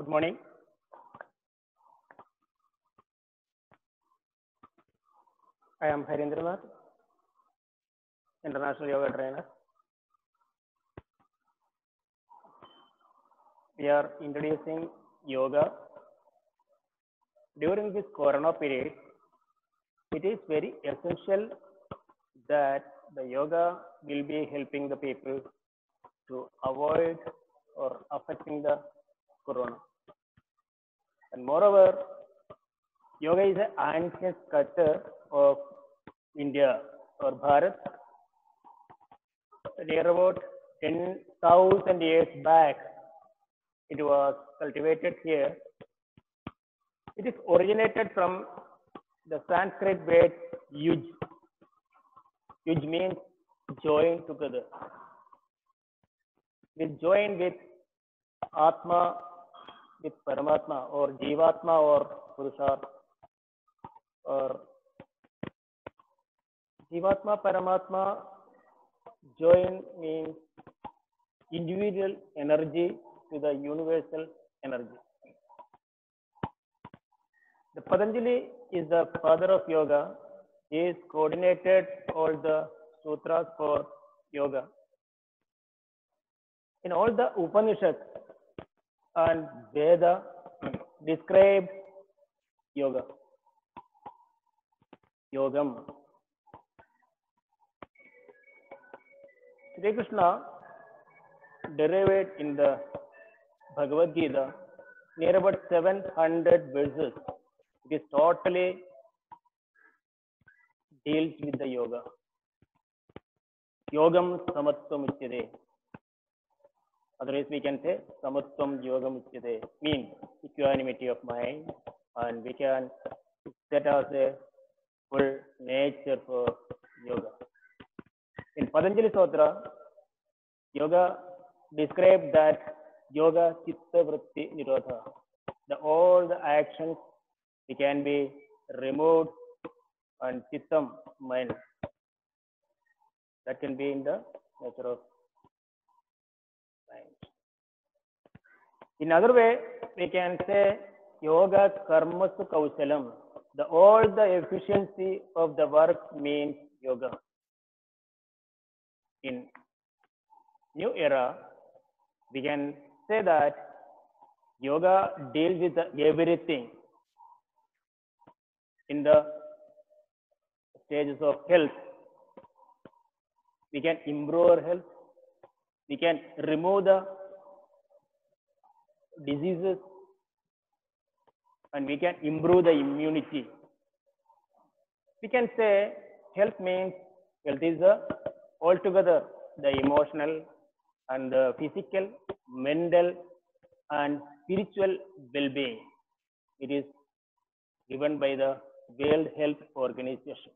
Good morning. I am Harindranath, International Yoga Trainer. We are introducing yoga. During this corona period, it is very essential that the yoga will be helping the people to avoid or affecting the corona. And moreover, yoga is an ancient culture of India or Bharat. Near about 10,000 years back, it was cultivated here. It is originated from the Sanskrit word yuj. Yuj means join together. With join with Atma, with Paramatma or Jivatma or Purusha or Jivatma, Paramatma, join means individual energy to the universal energy. The Patanjali is the father of yoga. He has coordinated all the sutras for yoga. In all the Upanishads and Veda describe yoga. Yogam. Sri Krishna derived in the Bhagavad Gita near about 700 verses. It is totally deals with the yoga. Yogam samatvam uchyate. Otherwise we can say samatvam yogam uchyate. Means equanimity of mind, and we can set as a full nature for yoga. In Patanjali Sutra, yoga described that yoga chitta vritti nirodha. All the actions they can be removed and chittam mind. That can be in the nature of mind. In other way, we can say yoga karmasu kausalam. All the efficiency of the work means yoga. In new era, we can say that yoga deals with everything in the stages of health. We can improve our health. We can remove the diseases, and we can improve the immunity. We can say health means health is altogether the emotional and the physical, mental, and spiritual well-being. It is given by the World Health Organization.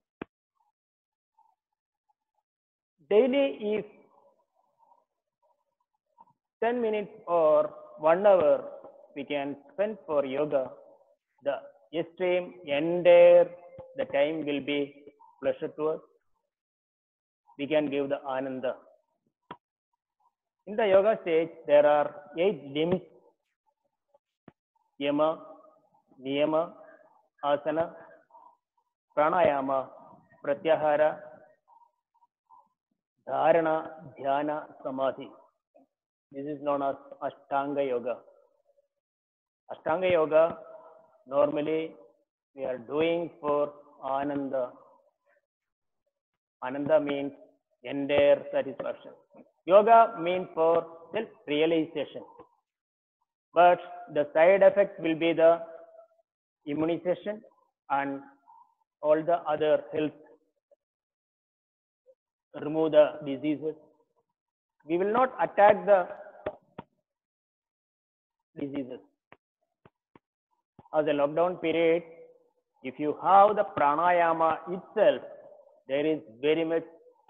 Daily, if 10 minutes or 1 hour we can spend for yoga, the extreme entire the time will be pleasure to us. We can give the ananda. In the yoga stage, there are 8 limbs: yama, niyama, asana, pranayama, pratyahara, dharana, dhyana, samadhi. This is known as Ashtanga Yoga. Ashtanga Yoga normally we are doing for ananda. Ananda means entire satisfaction. Yoga means for self-realization. But the side effect will be the immunization and all the other health, remove the diseases. We will not attack the diseases. As a lockdown period, if you have the pranayama itself, there is very much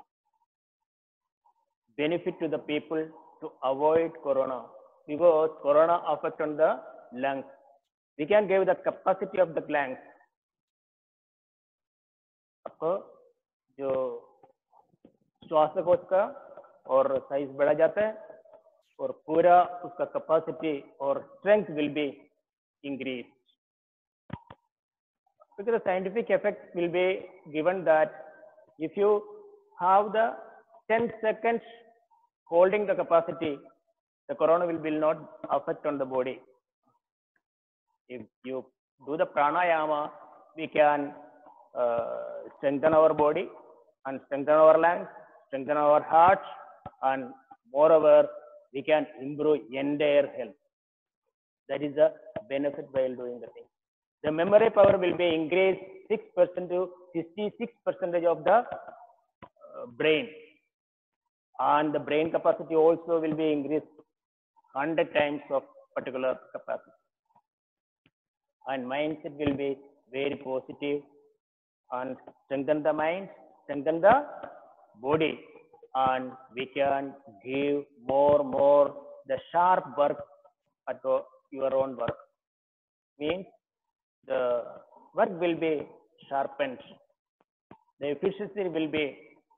benefit to the people to avoid corona, because corona affects on the lungs. We can give the capacity of the lungs. आपको जो श्वासकोश का और size बढ़ा जाता है, और पूरा उसका कैपेसिटी और strength will be increase because the scientific effect will be given that if you have the 10 seconds holding the capacity, the corona will not affect on the body. If you do the pranayama, we can strengthen our body and strengthen our lungs, strengthen our heart, and moreover, we can improve entire health. That is the benefit while doing the thing. The memory power will be increased 6% to 56% of the brain, and the brain capacity also will be increased 100 times of particular capacity. And mindset will be very positive and strengthen the mind, strengthen the body, and we can give more the sharp work at your own work. Means the work will be sharpened. The efficiency will be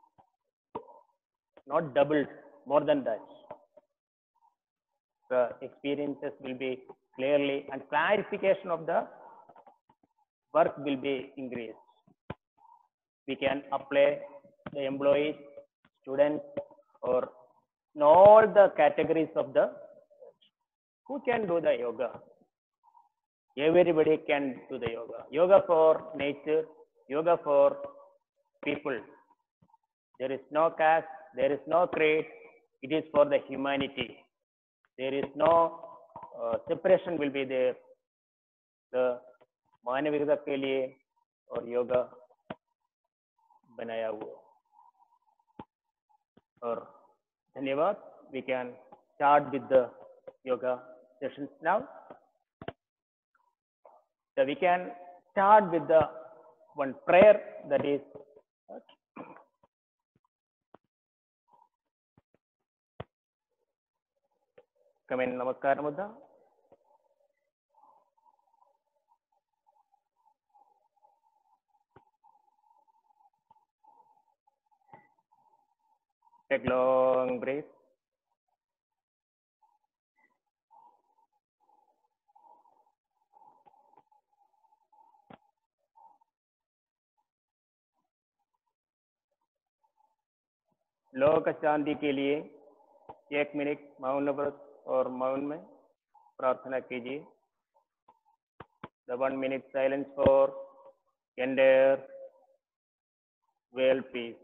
not doubled, more than that. The experiences will be clearly, and clarification of the work will be increased. We can apply the employees, students, or in all the categories of the who can do the yoga. Everybody can do the yoga. Yoga for nature, yoga for people. There is no caste, there is no creed. It is for the humanity. There is no separation will be there. The मानविकता के लिए और योगा बनाया हुआ और धन्यवाद. We can start with the yoga sessions now. So we can start with the one prayer, that is come in Namaskar Mudra. Take long breath. लोक शांति के लिए 1 मिनट मौन व्रत और मौन में प्रार्थना कीजिए. The 1 minute silence for entire world peace.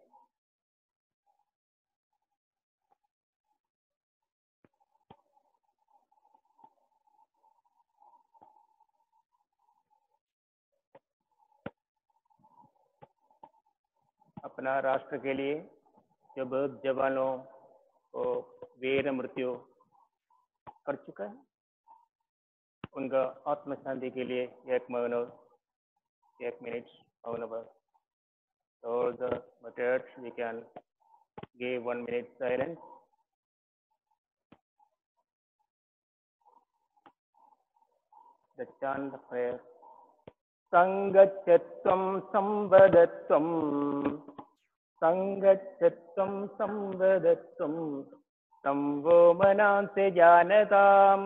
अपना राष्ट्र के लिए जो बहुत जवानों को वीर मृत्यु कर चुका है, उनका आत्म शांति के लिए 1 minute मौन व्रत. All the methods we can give 1 minute silence. The chant the prayer. Sangachatvam samvadatvam, Sangachatvam samvadatvam, Samvo mananse janatam,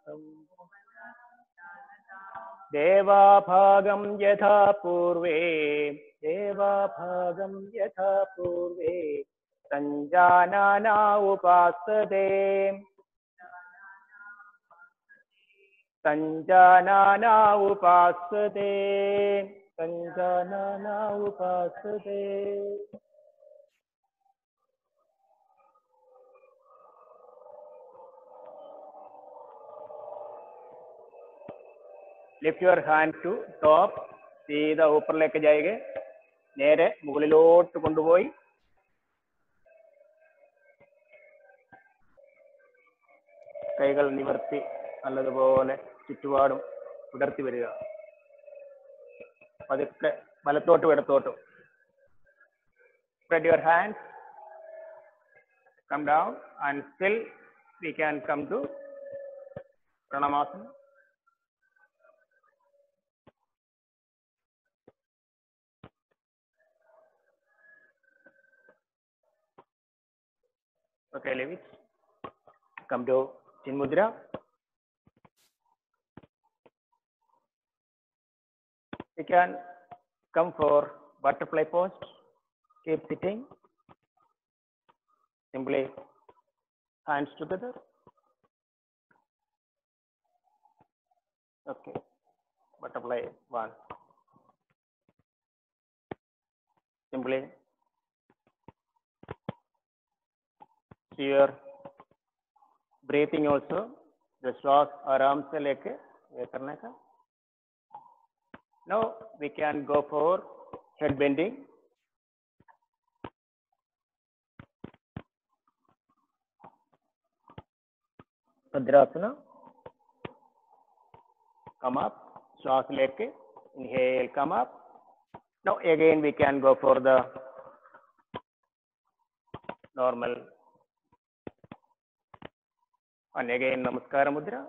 Deva bhagam yatha purve, Deva bhagam yatha purve, Sanjanana upasade, Sanjanana upasade, Sanjanana upasade. Lift your hand to top. सीधा ऊपर लेके जाएंगे. നേരെ മുകളിലോട്ട് കൊണ്ടുപോയി കൈകൾ നിവർത്തി നല്ലതുപോലെ ചുറ്റുപാടും ഉടർത്തി വരിക. പതുക്കെ വലത്തോട്ടും ഇടത്തോട്ടും. Spread your hands. Come down and still we can come to Pranamasana. Okay, leave it. come to Chin Mudra. We can come for butterfly pose. Keep sitting. Simply hands together. Okay. Butterfly 1. Simply see your breathing also. The श्वास आराम से लेके ये करने का. Now we can go for head bending. Bhadrasana. Come up. श्वास लेके. Inhale, come up. Now again we can go for the normal. And again Namaskara Mudra.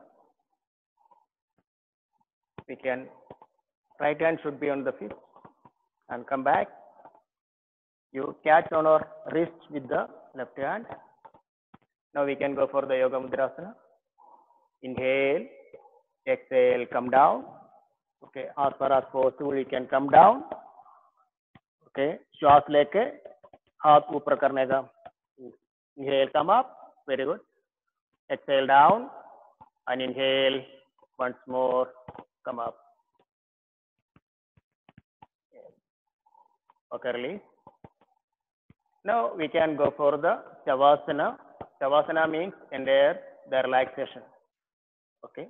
We can, right hand should be on the fist and come back. You catch on our wrist with the left hand. Now we can go for the Yoga Mudrasana. Inhale, exhale, come down. Okay, as far as possible we can come down. Okay, श्वास लेके हाथ ऊपर करने का. Inhale, come up. Very good. Exhale down and inhale once more. Come up. Okay, release. Now we can go for the Shavasana. Shavasana means entire the relaxation. Okay.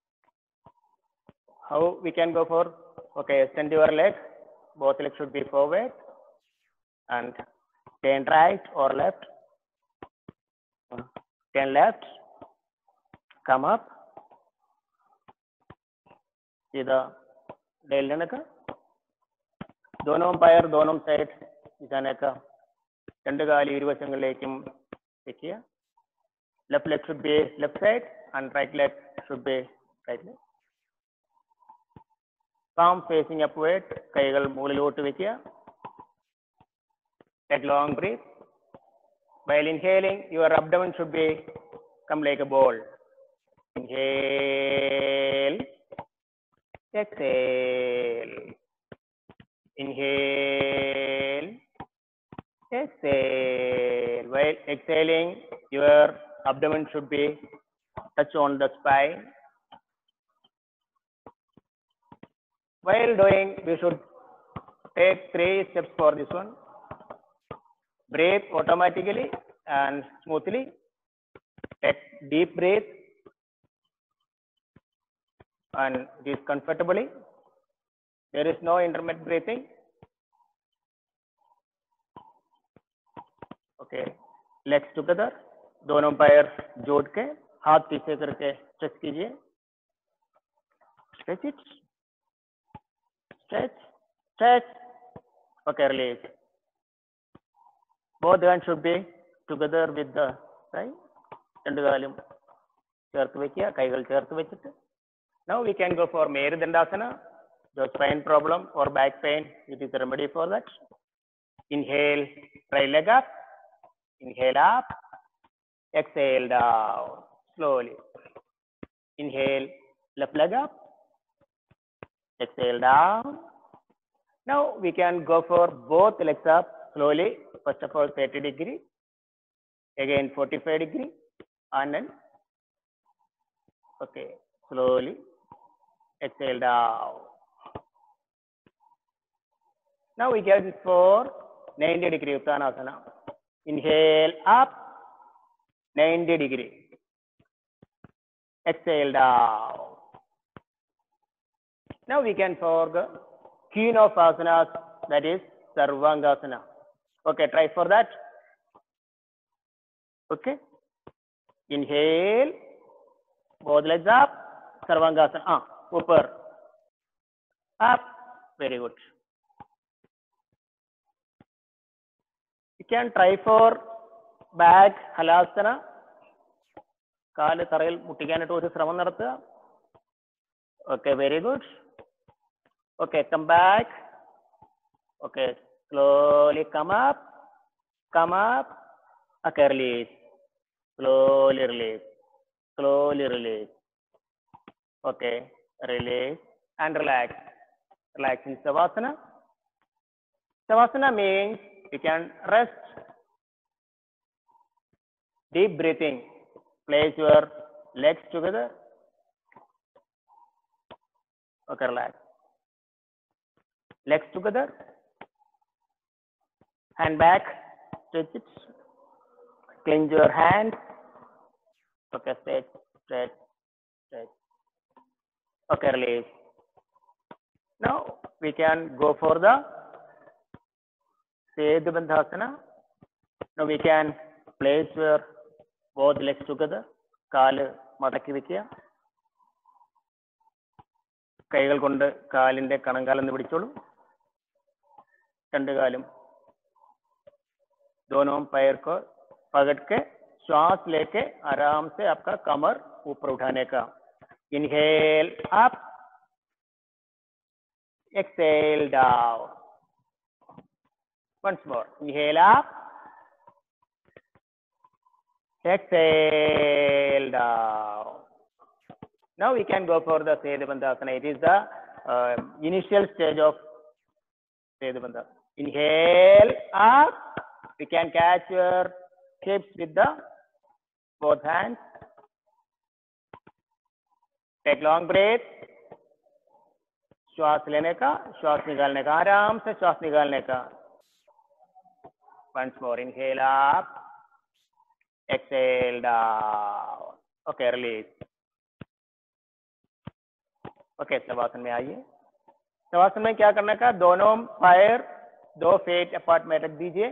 How we can go for? Okay, extend your legs. Both legs should be forward and turn right or left. Turn left. Come up. See the delne का. दोनों पैर दोनों side जाने का. രണ്ട് കാല് ഇരുവശങ്ങളിലേക്കും വെക്കുക. Left leg should be left side and right leg should be right leg. Palm facing upward. കൈകൾ മുകളിലോട്ട് വെക്കുക. Take long breath. While inhaling, your abdomen should be come like a ball. Inhale. Exhale. Inhale. Exhale. While exhaling, your abdomen should be touch on the spine. While doing, we should take 3 steps for this one. Breathe automatically and smoothly. Take deep breath and it is comfortably. There is no intermittent breathing. Okay, legs together. दोनों पैर जोड़ के हाथ पीछे करके stretch कीजिए. Stretch it. Stretch. Stretch. Okay, release. Both hands should be together with the right. രണ്ട് കാലും ചേർത്ത് വെക്കുക. കൈകൾ ചേർത്ത് വെച്ചിട്ട്. Now we can go for Merudandasana. The spine problem or back pain, it is a remedy for that. Inhale, right leg up. Inhale up. Exhale down. Slowly. Inhale, left leg up. Exhale down. Now we can go for both legs up slowly. First of all 30 degree. Again 45 degree. And then, okay, slowly. Exhale down. Now we get for 90 degree Uttanasana. Inhale up, 90 degree. Exhale down. Now we can for the queen of asanas, that is Sarvangasana. Okay, try for that. Okay. Inhale, both legs up, Sarvangasana. Upper, up. Very good. You can try for back halasana. കാല് തറയിൽ മുട്ടിക്കാനായിട്ട് ഒരു ശ്രമം നടത്തുക. Okay, very good. Okay, come back. Okay, slowly come up. Come up. Okay, release. Slowly release. slowly release. Okay, release and relax. Relax in Savasana. Savasana means you can rest. Deep breathing. Place your legs together. Okay, relax. Legs together. Hand back. Stretch it. Clench your hands. Okay, stretch, stretch, stretch. Okay, release. Now we can go for the Sedubandhasana. Now we can place your both legs together. കാല് മടക്കി വെക്കുക. കൈകൾ കൊണ്ട് കാലിന്റെ കണങ്കാലെന്ന് പിടിച്ചോളൂ. രണ്ട് കാലും दोनों पैर को पकड़ के श्वास लेके आराम से आपका कमर ऊपर उठाने का. Inhale up, exhale down. Once more. Inhale up, exhale down. Now we can go for the Sedubandhasana. It is the initial stage of Sedubandhasana. Inhale up. We can catch your hips with the both hands. Take long breath. श्वास लेने का, श्वास निकालने का, आराम से श्वास निकालने का. Once more. Inhale up, exhale down. Okay, release. Okay, shavasana में आइए. शवासन में क्या करने का? दोनों पैर 2 फीट अपार्ट में रख दीजिए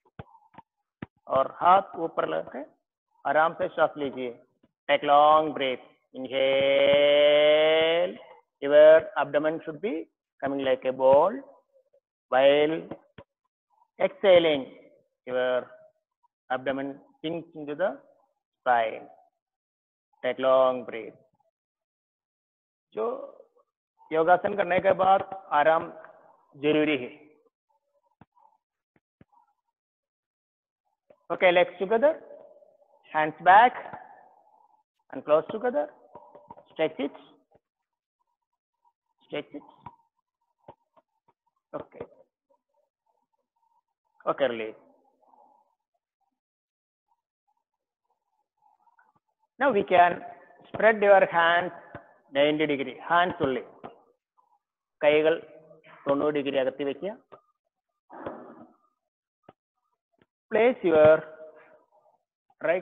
और हाथ ऊपर लेके आराम से श्वास लीजिए. Take long breath. Inhale. Your abdomen should be coming like a ball. While exhaling, your abdomen sinks into the spine. Take long breath. जो योगासन करने के बाद आराम जरूरी है. Okay, legs together, hands back and close together. Stretch it. Stretch it. Okay. Okay, release. Now we can spread your hands 90 degree. Hands only. കൈകൾ 90 degree അകത്തി വെക്കുക. Place your right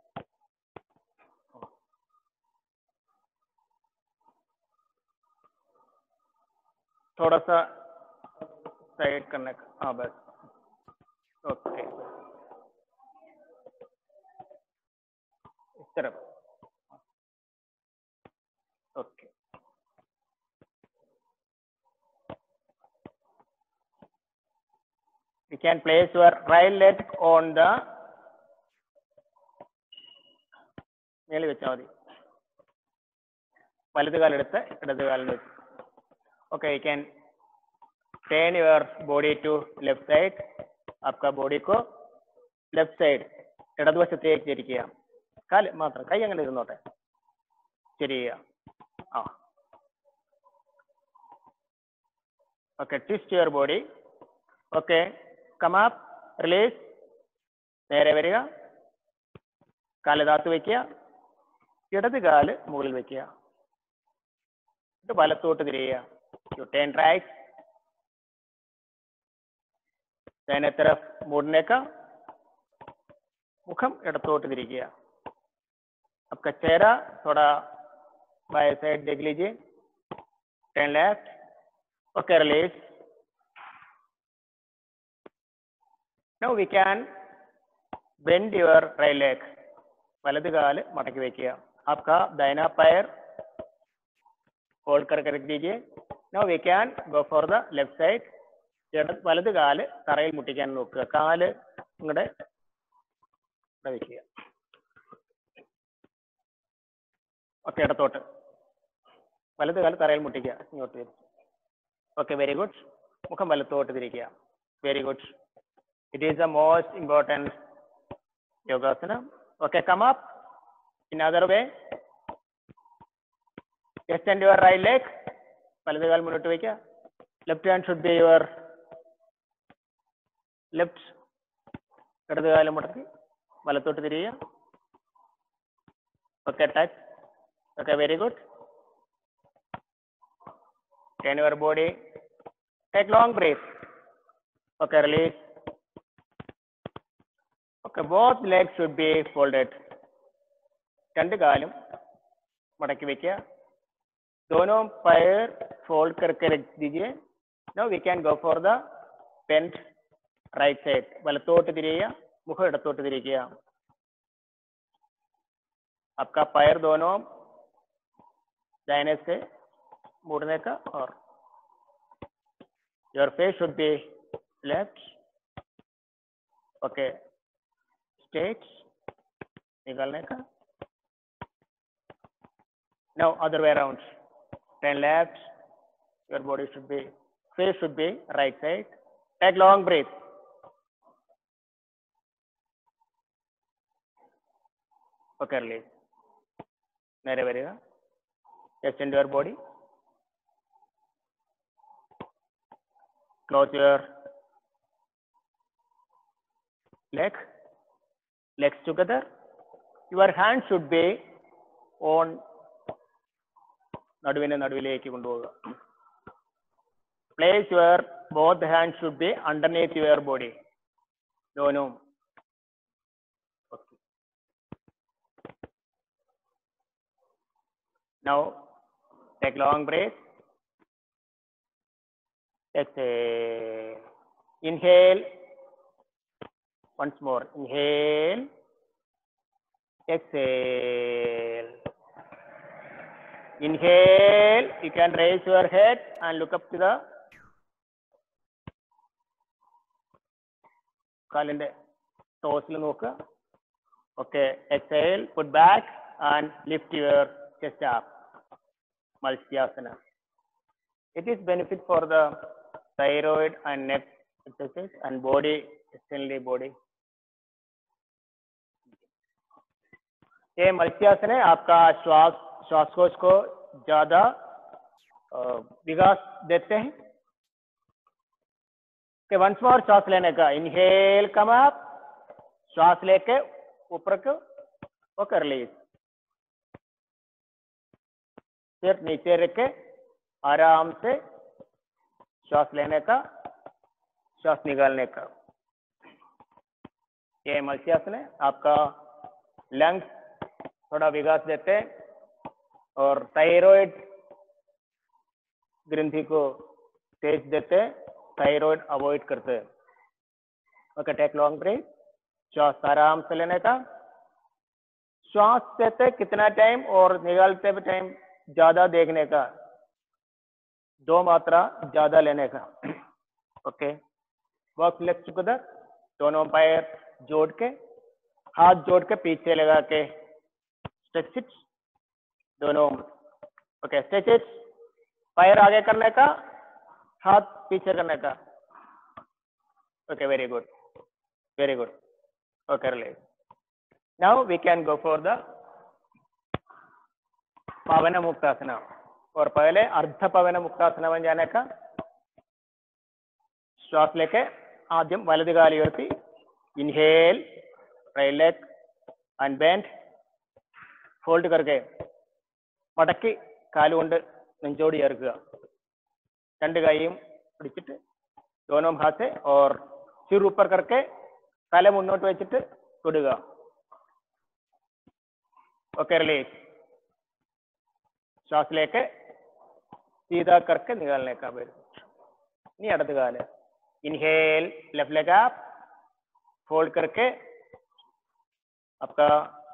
थोड़ा सा साइड करने का. हाँ बस. ओके, इस तरफ. Okay. You can place your right leg on the മേളിൽ വെച്ചാൽ മതി. വലത് കാലെടുത്ത് ഇടത് കാലിൽ വെച്ച്. Okay, you can turn your body to left side. आपका बॉडी को लेफ्ट साइड ഇടതുവശത്തേക്ക് തിരിക്കുക. കാല് മാത്രം, കൈ അങ്ങനെ ഇരുന്നോട്ടെ. തിരിയുക. ആ. Okay, twist your body. Okay, come up, release. നേരെ വരിക. കാല് താത്ത് വെക്കുക. ഇടത് കാല് മുകളിൽ വെക്കുക. വലത്തോട്ട് തിരിയുക. You turn right. दाहिने तरफ मुड़ने का. मुखम इടത്തോട്ട് തിരിക്കുക. आपका चेहरा थोड़ा बाएं साइड देख लीजिए. Turn left. Okay, release. Now we can bend your right leg. वलது काल मटकी വെക്കുക. आपका दाहिना पैर होल्ड करके रख दीजिए. Now we can go for the left side. വലത് കാല് തറയിൽ മുട്ടിക്കാൻ നോക്കുക. കാല് ഇങ്ങോട്ട് വെക്കുക. ഓക്കെ, ഇടത്തോട്ട്. വലത് കാല് തറയിൽ മുട്ടിക്കുക. ഇങ്ങോട്ട്. Okay, very good. മുഖം വലത്തോട്ട് തിരിക്കുക. Very good. It is the most important yogasana. Okay, come up. In other way, extend your right leg. വലത് കാൽ മുന്നോട്ട് വയ്ക്കുക. Left hand should be your left. ഇടത് കാലം മുടക്കി വലത്തോട്ട് തിരിയുക. Okay, touch. Okay, very good. Turn your body. Take long breath. Okay, release. Okay, both legs should be folded. രണ്ട് കാലും മടക്കി വയ്ക്കുക. दोनों पैर फोल्ड करके रख दीजिए. Now we can go for the bent right side. വലത്തോട്ട് തിരിയുക, മുഖം ഇടത്തോട്ട് തിരിക്കുക. आपका पैर दोनों दाहिने से मुड़ने का और your face should be left. Okay, straight निकालने का. Now other way around. Turn left. Your body should be, face should be right side. Take long breath. Okay, release. നേരെ വരിക. Extend your body. Close your legs together. Your hand should be on നടുവിലേക്ക് കൊണ്ടുപോകുക. Place your both hands should be underneath your body. दोनों. Okay. Now take long breath. Exhale. Inhale. Once more. Inhale. Exhale. Inhale. You can raise your head and look up to the കാലിന്റെ ടോസിൽ നോക്കുക. Okay. Exhale. Put back and lift your chest up. Malsyasana. It is benefit for the thyroid and neck exercise and body, externally body. ये मत्स्यासन आपका श्वासकोश को ज्यादा विकास देते हैं. कि वंस मोर श्वास लेने का. Inhale come up. श्वास लेके ऊपर को वो कर लीजिए. सिर नीचे रख के आराम से श्वास लेने का, श्वास निकालने का. ये मत्स्यासन है. आपका लंग्स थोड़ा विकास देते हैं और थायराइड ग्रंथि को तेज देते हैं. थायराइड अवॉइड करते हैं. Okay, take long breath. श्वास आराम से लेने का. श्वास लेते कितना टाइम और निकालते हुए टाइम ज्यादा देखने का. 2 मात्रा ज्यादा लेने का. Okay, walk legs together. दोनों पैर जोड़ के, हाथ जोड़ के पीछे लगा के स्ट्रेच इट. दोनों. Okay, stretch it. पैर आगे करने का, हाथ पीछे करने का. Okay, very good, very good. Okay, relax. Now we can go for the Pawan Muktasana. और पहले अर्ध पवन मुक्तासना बन जाने का. श्वास लेके आद्यम वलது കാല് ഉയർത്തി. Inhale, right leg and bend. Fold करके मടക്കി കാലുകൊണ്ട് നെഞ്ചോട് ചേർക്കുക. രണ്ട് കൈയും പിടിച്ചിട്ട് दोनों हाथ से और सिर ऊपर करके തല മുന്നോട്ട് വെച്ചിട്ട് തൊടുക. Okay, release. श्वास लेके सीधा करके निकालने का. नहीं अड़द गाल. Inhale, left leg up. Fold करके आपका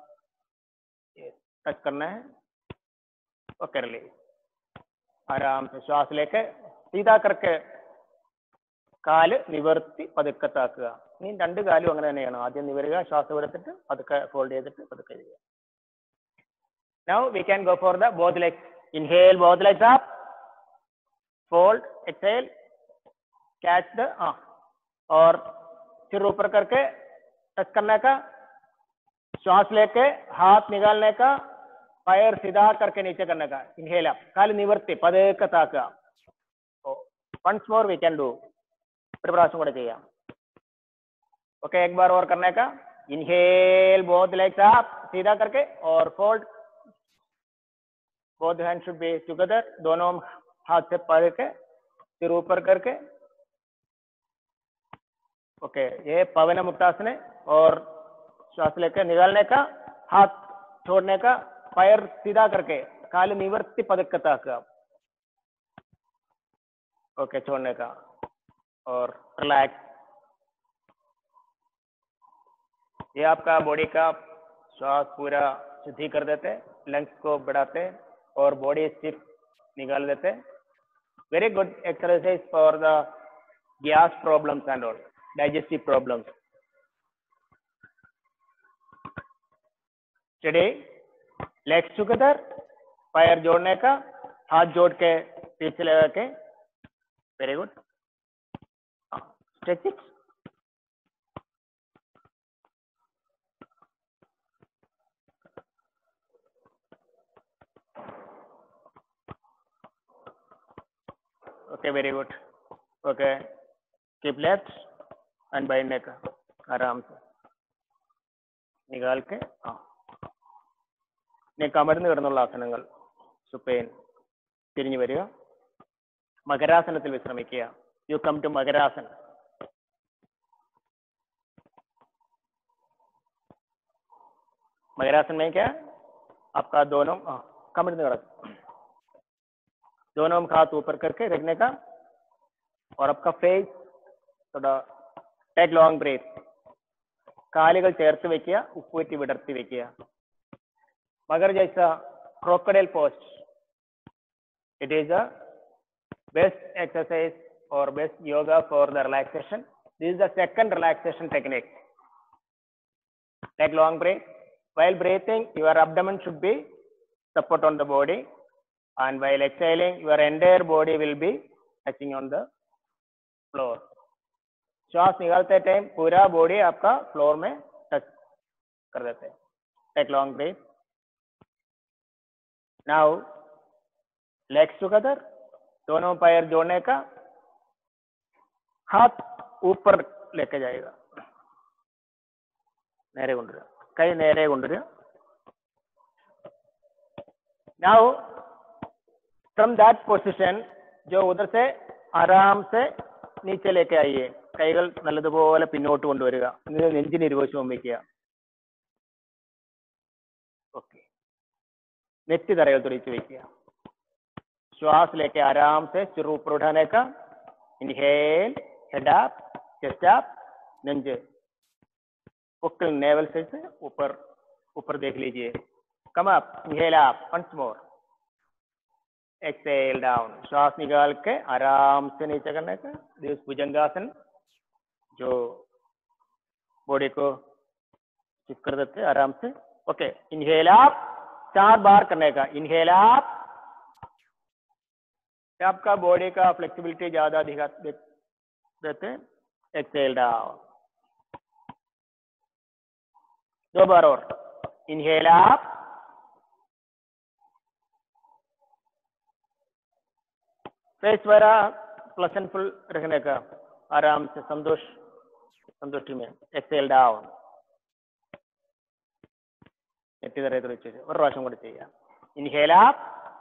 टच करना है. Okay, release. आराम से श्वास लेके सीधा करके കാല് നിവർത്തി പതുക്കെ താക്കുക. ഇനി രണ്ട് കാലും അങ്ങനെ തന്നെയാണ്. ആദ്യം നിവരുക, ശ്വാസം എടുത്തിട്ട് പതുക്കെ ഫോൾഡ് ചെയ്തിട്ട് പതുക്കെ ചെയ്യുക. Now we can go for the both legs. Inhale, both legs up. Fold, exhale, catch the और सिर ऊपर करके टच करने का. श्वास लेके हाथ निकालने का, पैर सीधा करके नीचे करने का, इनहेल अप, काल निवर्ती पदेक ताका. Once more we can do. ഒരു പ്രാവശ്യം കൂടെ ചെയ്യാം. ओके, एक बार और करने का. इनहेल बोथ लेग्स अप, सीधा करके, और fold. Both hand should be together, दोनों हाथ से पकड़ के फिर ऊपर करके. ओके, ये पवन मुक्तासन है. और श्वास लेकर निकालने का, हाथ छोड़ने का, पैर सीधा करके काल निवर्ती पदकता का. ओके, छोड़ने का और रिलैक्स. ये आपका बॉडी का श्वास पूरा शुद्धि कर देते, लंग्स को बढ़ाते और बॉडी स्टिफ निकाल देते. Very good exercise for the gas problems and all digestive problems. Steady legs together, पैर जोड़ने का, हाथ जोड़ के पीछे लगा के. Very good. Stretch it. Okay, very good. Okay, keep left and bind का आराम से निकाल के. കമർന്ന് കിടന്നുള്ള ആസനങ്ങൾ. സുപ്പൈൻ തിരിഞ്ഞു വരിക, മകരാസനത്തിൽ വിശ്രമിക്കുക. You come to Makarasana. Makarasana में क्या आपका दोनों कमर में दोनों हाथ ऊपर करके रखने का, और आपका फेस थोड़ा टेक लॉन्ग ब्रेथ. കാലുകൾ ചേർത്ത് വെക്കുക, ഉപ്പൂറ്റി വിടർത്തി വെക്കുക. मगर जैसा crocodile pose, it is a best exercise or best yoga for the relaxation. This is the second relaxation technique. Take long breath. While breathing, your abdomen should be support on the body, and while exhaling, your entire body will be touching on the floor. श्वास निकालते time पूरा body आपका floor में touch कर देते हैं. Take long breath. Now legs together, दोनों पैर जोड़ने का, हाथ ऊपर लेके जाएगा, നേരെ കൊണ്ടുവരിക, കൈ നേരെ കൊണ്ടുവരിക. Now from that position, जो उधर से आराम से नीचे लेके आइए, കൈകൾ നല്ലതുപോലെ പിന്നോട്ട് കൊണ്ടുവരിക, നെഞ്ചിന് ഇരുവശവും വയ്ക്കുക. ओके, नेत्ती तराई तुरीची वैकिया. श्वास लेके आराम से सिर ऊपर उठाने का. Inhale, head up, chest up, नंजे पुक्कल नेवल से ऊपर ऊपर देख लीजिए. Come up, inhale up, once more. Exhale down. श्वास निकाल के आराम से नीचे करने का. दिस भुजंगासन जो बॉडी को शिफ्ट कर देते आराम से. ओके, इनहेल अप, 4 बार करने का. इनहेल अप, आपका बॉडी का फ्लेक्सिबिलिटी ज्यादा दिखा देते. Exhale down. 2 बार और. इनहेल अप, फेस वरा प्लेजेंटफुल रखने का, आराम से संतुष्टि में. Exhale down. നെറ്റി തറയെ തുറച്ച് ഒരു പ്രാവശ്യം കൂടി ചെയ്യുക. Inhale up,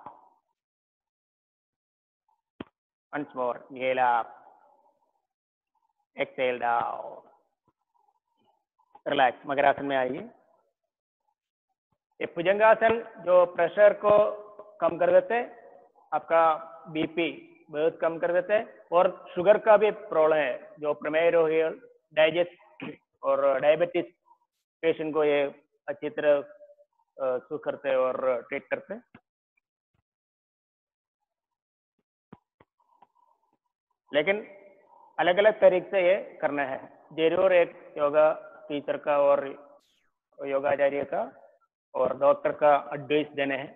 once more. Inhale up, exhale down. Relax. Makarasana में आइए. ये भुजंगासन जो प्रेशर को कम कर देते, आपका बीपी बहुत कम कर देते, और शुगर का भी प्रॉब्लम है, जो प्रमेय रोगी, डाइजेस्ट और डायबिटीज पेशेंट को ये अच्छी तरह सूख करते और ट्रीट करते. लेकिन अलग अलग तरीके से ये करना है. जरूर एक योगा टीचर का और योगाचार्य का और डॉक्टर का एडवाइस देने हैं.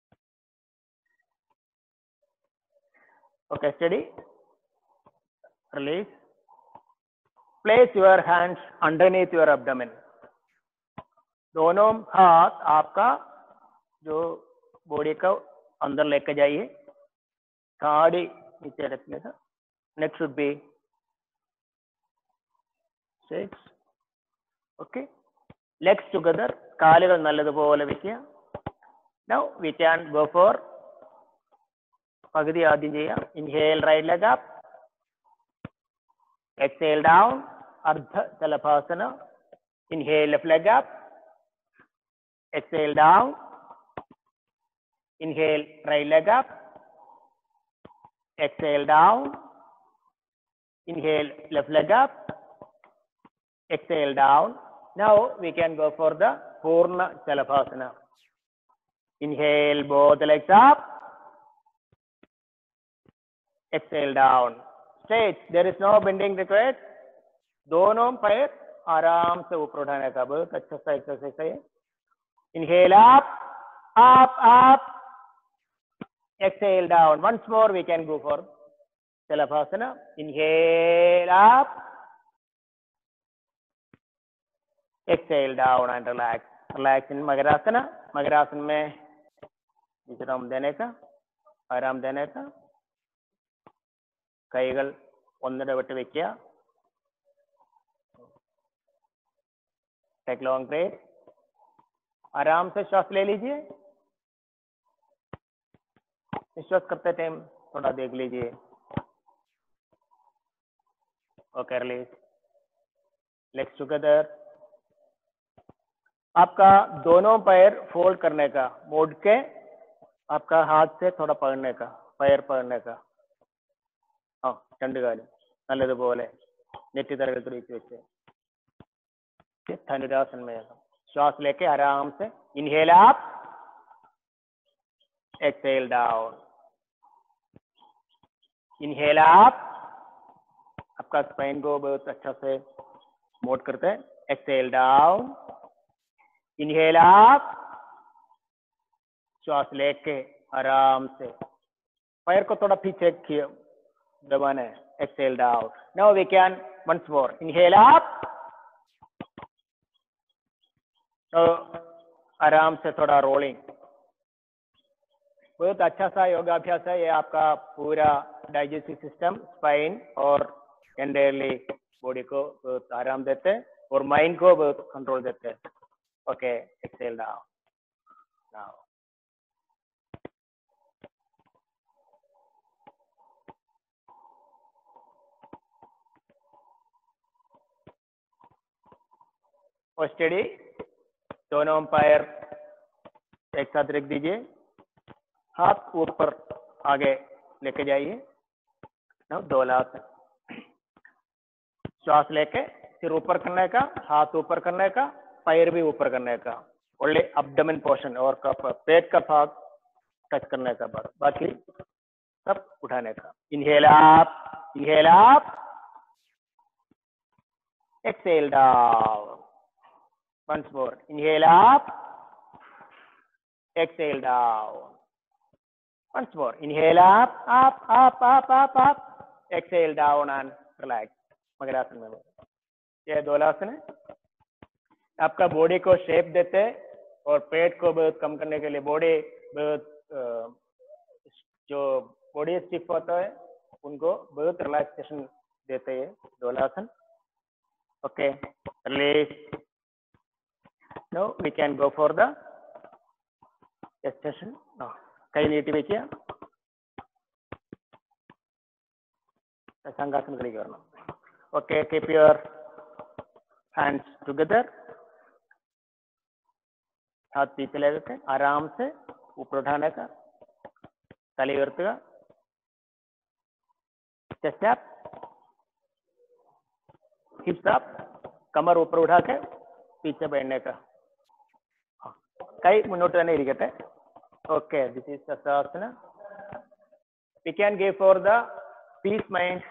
Okay, steady. Release. Place your hands underneath your abdomen. दोनों हाथ आपका जो बॉडी का अंदर लेके जाइए, താടി नीचे रखने का. Next should be 6. Okay. Legs together. കാലുകൾ നല്ലതുപോലെ വെക്കുക. Now we can go for പകുതി ആദ്യം ചെയ്യാം. Inhale right leg up. Exhale down. Ardha Salabhasana. Inhale left leg up. Exhale down. Inhale right leg up. Exhale down. Inhale left leg up. Exhale down. Now we can go for the Purna Salabhasana. Inhale both legs up. Exhale down. Straight. There is no bending required. दोनों पैर आराम से ऊपर उठाने का. बहुत अच्छा सा एक्सरसाइज है. Inhale up, up, up. Exhale down. Once more we can go for Salabhasana. Inhale up. Exhale down and relax. Relax in Magarasana. Magarasana में विश्राम देने का, आराम देने का. കൈകൾ ഒന്നിടവിട്ട് വെക്കുക. Take long break. आराम से श्वास ले लीजिए. निश्वास करते टाइम थोड़ा देख लीजिए. Okay, release. Legs together. आपका दोनों पैर फोल्ड करने का, मोड़ के आपका हाथ से थोड़ा पकड़ने का, पैर पकड़ने का. हाँ, चंडीगढ़ നല്ലതുപോലെ നെറ്റി തറയിൽ തുടിച്ച് വെച്ച് धनुरासन में श्वास लेके आराम से. Inhale up, exhale down. Inhale up. आपका स्पाइन को बहुत अच्छा से मोड करते हैं. Exhale down. Inhale up. श्वास लेके आराम से पैर को थोड़ा पीछे दबाना है. Exhale down. Now we can once more. Inhale up. तो आराम से थोड़ा रोलिंग. बहुत अच्छा सा योगाभ्यास है. ये आपका पूरा डाइजेस्टिव सिस्टम, स्पाइन और एंटायरली बॉडी को बहुत आराम देते हैं और माइंड को बहुत कंट्रोल देते हैं. Okay, exhale down. नाउ और स्टेडी. दोनों पैर एक साथ रख दीजिए. हाथ ऊपर आगे लेके जाइए. नाउ दोलासन. श्वास लेके सिर ऊपर करने का, हाथ ऊपर करने का, पैर भी ऊपर करने का. ओनली एब्डोमेन पोर्शन और पेट का भाग टच करने का, बाकी सब उठाने का. Inhale up. Inhale up. Exhale down. Once more. Inhale up. Exhale down. Once more. Inhale up, up, up, up, up, up. Exhale down and relax. Makarasana में ये दोलासन है. आपका बॉडी को शेप देते हैं और पेट को बहुत कम करने के लिए बॉडी बहुत जो बॉडी स्टिफ होता है उनको बहुत रिलैक्सेशन देते हैं Dolasana. Okay, release. Now we can go for the extension. कई नीटी വെക്കുക. शशांकासन करेंगे वरना. Okay, keep your hands together. हाथ पीछे लेके आराम से ऊपर उठाने का. ताली उयर्ത്തുക. Chest up, hips up. कमर ऊपर उठा के पीछे बैठने का. കൈ മുന്നോട്ട് തന്നെ ഇരിക്കട്ടെ. Okay, this is Shashasana. We can give for the peace mind.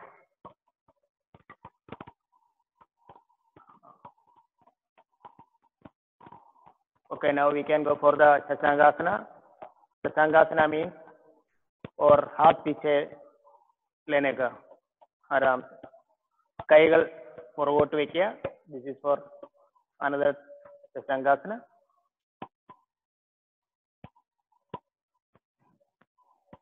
Okay, now we can go for the Shashangasana. Shashangasana means और हाथ पीछे लेने का आराम से. കൈകൾ പുറകോട്ട് വെക്കുക. This is for another Shashangasana.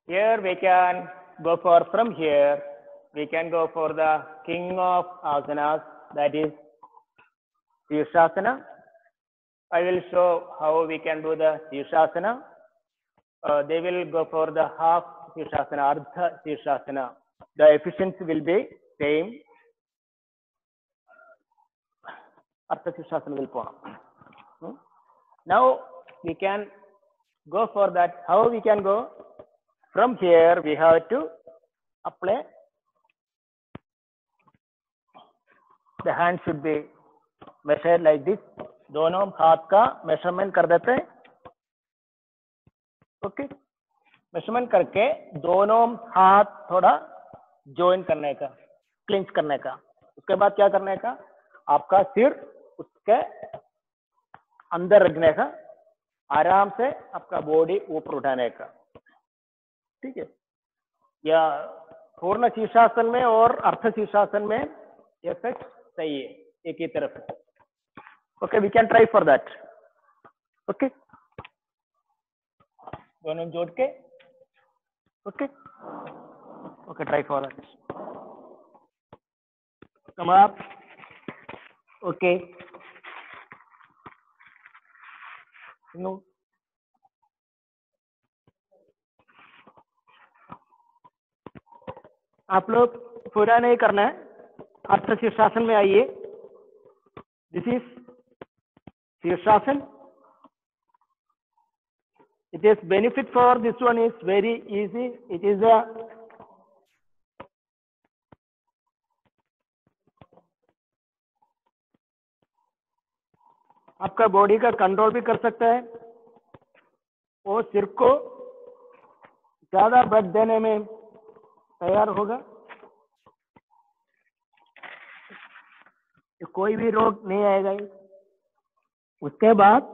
Here we can go for, from here, we can go for the king of asanas, that is Shirshasana. I will show how we can do the Shirshasana. They will go for the half Shirshasana, Ardha Shirshasana. The efficiency will be same. Ardha Shirshasana will form. Now we can go for that. How we can go? From here we have to apply. The hand should be measured like this. दोनों हाथ का measurement कर देते हैं. Okay, measurement करके दोनों हाथ थोड़ा ज्वाइन करने का, क्लिंच करने का. उसके बाद क्या करने का? आपका सिर उसके अंदर रखने का, आराम से आपका बॉडी ऊपर उठाने का. ठीक है, या पूर्ण शीर्षासन में और अर्ध शीर्षासन में इफेक्ट सही है एक ही तरफ. Okay, we can try for that. Okay, दोनों जोड़ के. Okay okay, try for that. Come up. Okay, no, आप लोग पूरा नहीं करना है. अर्ध शीर्षासन में आइए. This is Shirshasana. It is benefit for this one is very easy. It is a आपका बॉडी का कंट्रोल भी कर सकता है और सिर को ज्यादा बल देने में तैयार होगा. कोई भी रोग नहीं आएगा. उसके बाद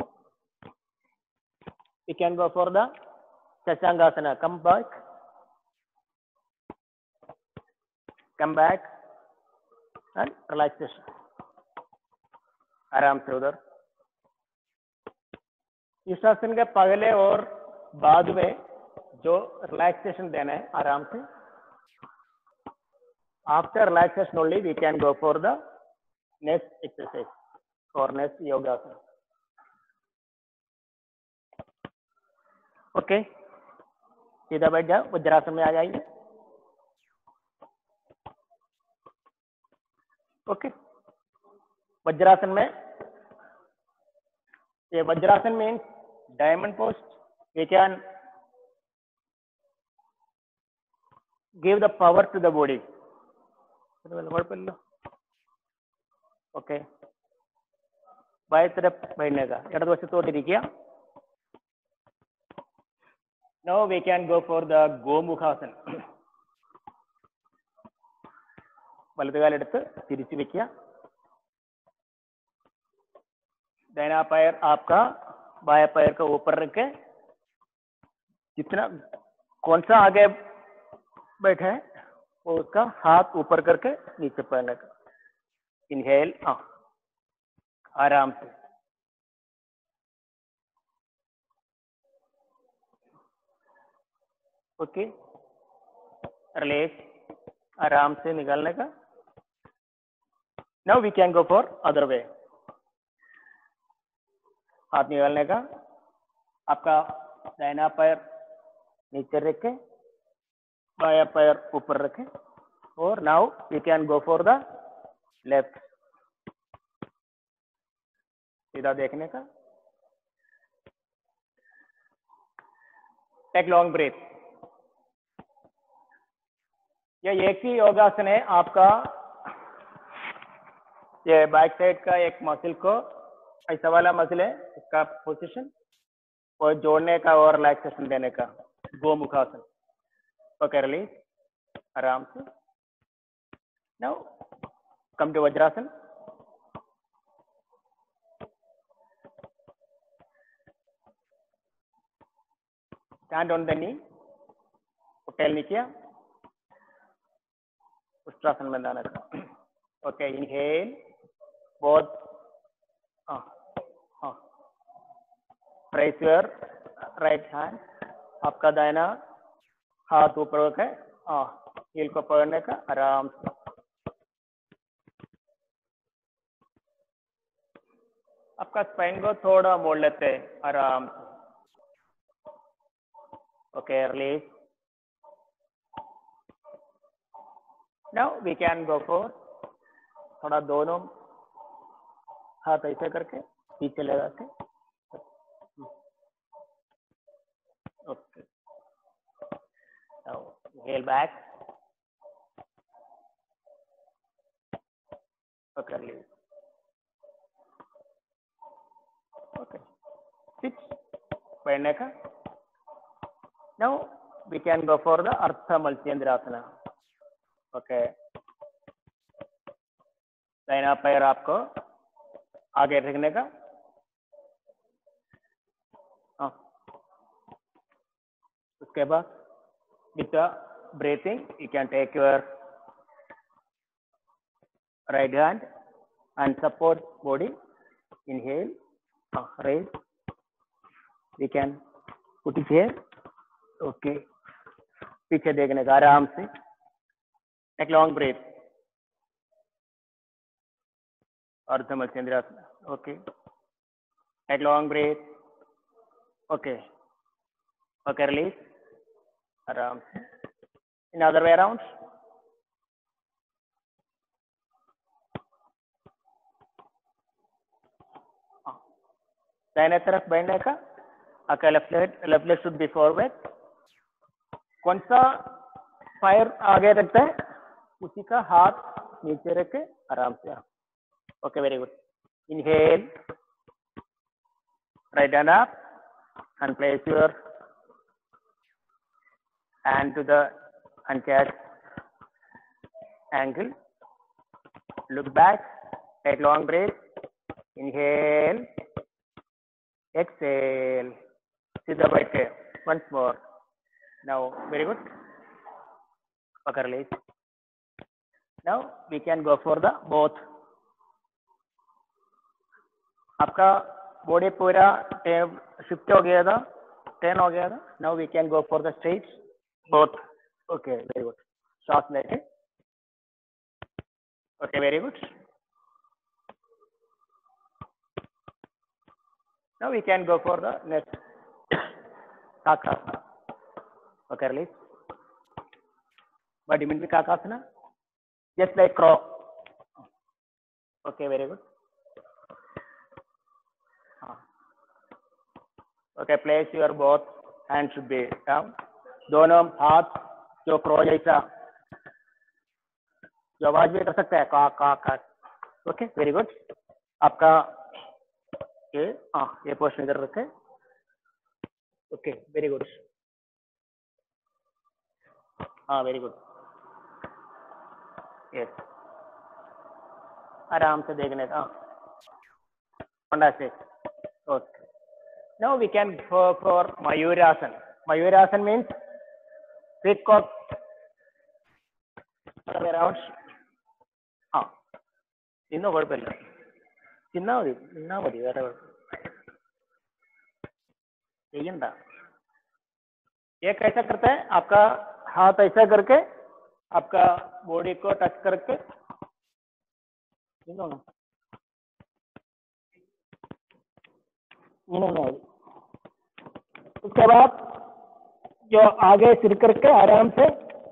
we can go for the Shashangasana. Come back and relaxation. आराम से उधर. इस आसन के पहले और बाद में जो रिलैक्सेशन देना है आराम से. After relaxation only we can go for the next exercise or next yoga. Okay, सीधा बैठ जाओ. वज्रासन में आ जाइए. ओके, वज्रासन में, ये vajrasana means diamond post. We can give the power to the body. Okay, बाएं तरफ बैठने का, ഇടതുവശത്തോട്ടിരിക്കുക. Now we can go for the Gomukhasana. വലതുകാലെടുത്ത് തിരിച്ചു വെക്കുക. दाहिना पैर आपका बाएं पैर का ऊपर रखे. जितना कौन सा आगे बैठे है वो उसका हाथ ऊपर करके नीचे पैर का. इनहेल, आराम से. ओके, रिलैक्स, आराम से निकालने का. Now we can go for other way. हाथ निकालने का, आपका दाहिना पैर नीचे रखे, बायां पैर ऊपर रखे. और now we can go for the left. सीधा देखने का. Take long breath. यह एक ही योगासन है आपका. ये बैक साइड का एक मसल को, ऐसा वाला मसल है इसका पोजीशन, और जोड़ने का और रिलैक्सेशन देने का. गोमुखासन. ओके, रिलीज, आराम से. Now come to vajrasana. Stand on the knee. पैर नीचे, उष्ट्रासन में जाना का. Okay, inhale, both. Press your right hand. आपका दाहिना हाथ ऊपर रखे, हील को पकड़ने का आराम से। आपका स्पाइन को थोड़ा मोड़ लेते हैं आराम से। Okay, release. Now we can go for, थोड़ा दोनों हाथ ऐसे करके पीछे ले जाते। Okay, now hale back. Okay, release. Okay, switch पढ़ने का। Now we can go for the ardha matsyendrasana. Okay, दाहिना पैर आपको आगे रखने का। उसके बाद with the breathing you can take your right hand and support body. Inhale, raise. We can put it here. Okay, पीछे देखने का आराम से। Take long breath. अर्ध मत्स्येंद्रासना। Okay, take long breath. Okay, okay, release. आराम से। In other way around. दाहिने तरफ बैठने का। आपका left leg should be forward. कौन सा पैर आगे रखते हैं उसी का हाथ नीचे रख के आराम से। Okay, very good. Inhale, right hand up and place your hand to the uncatch angle. Look back, take long breath. Inhale, exhale. सीधा बैठ के once more. Now, very good. Okay, release. Now we can go for the both. आपका body पूरा shift हो गया था, turn हो गया था। Now we can go for the straight both. Okay, very good. सांस लेके। Okay, very good. Now we can go for the next kakasana. Okay, release. Body में kakasana, just like crow. Okay, very good. Okay, place your both hand should be down. दोनों हाथ जो crow जैसा जो आवाज भी कर सकता है, का का का। Okay, very good. आपका ये पोस्टर इधर रखे। Okay, very good. Very good. Yes, आराम से देखने का। Okay, now we can go for Mayurasana. Mayurasana means peacock around. इन्नो कुഴപ്പമില്ല, चिन्ना मതി വേറെ ചെയ്യണ്ട। ये कैसा करता है, आपका हाथ ऐसा करके आपका बॉडी को टच करके उसके बाद जो आगे सिर करके आराम से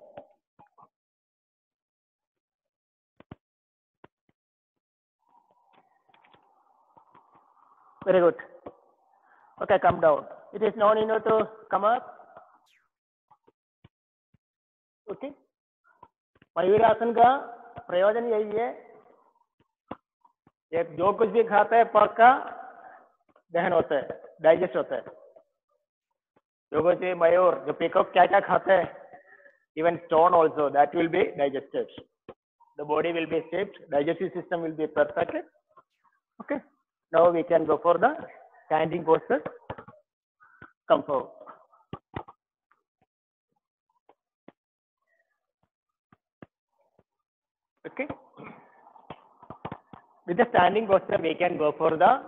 very good. Okay, come down. It is not in to come up. Okay, mayurasana का प्रयोजन यही है, एक जो कुछ भी खाता है पक्का दहन होता है, डाइजेस्ट होता है। जो कुछ मयूर जो पीकॉक क्या क्या खाते हैं, even stone also, that will be digested. The body will be shaped, digestive system will be perfected. Okay, now we can go for the standing posture. Come forward. Okay, with the standing posture we can go for the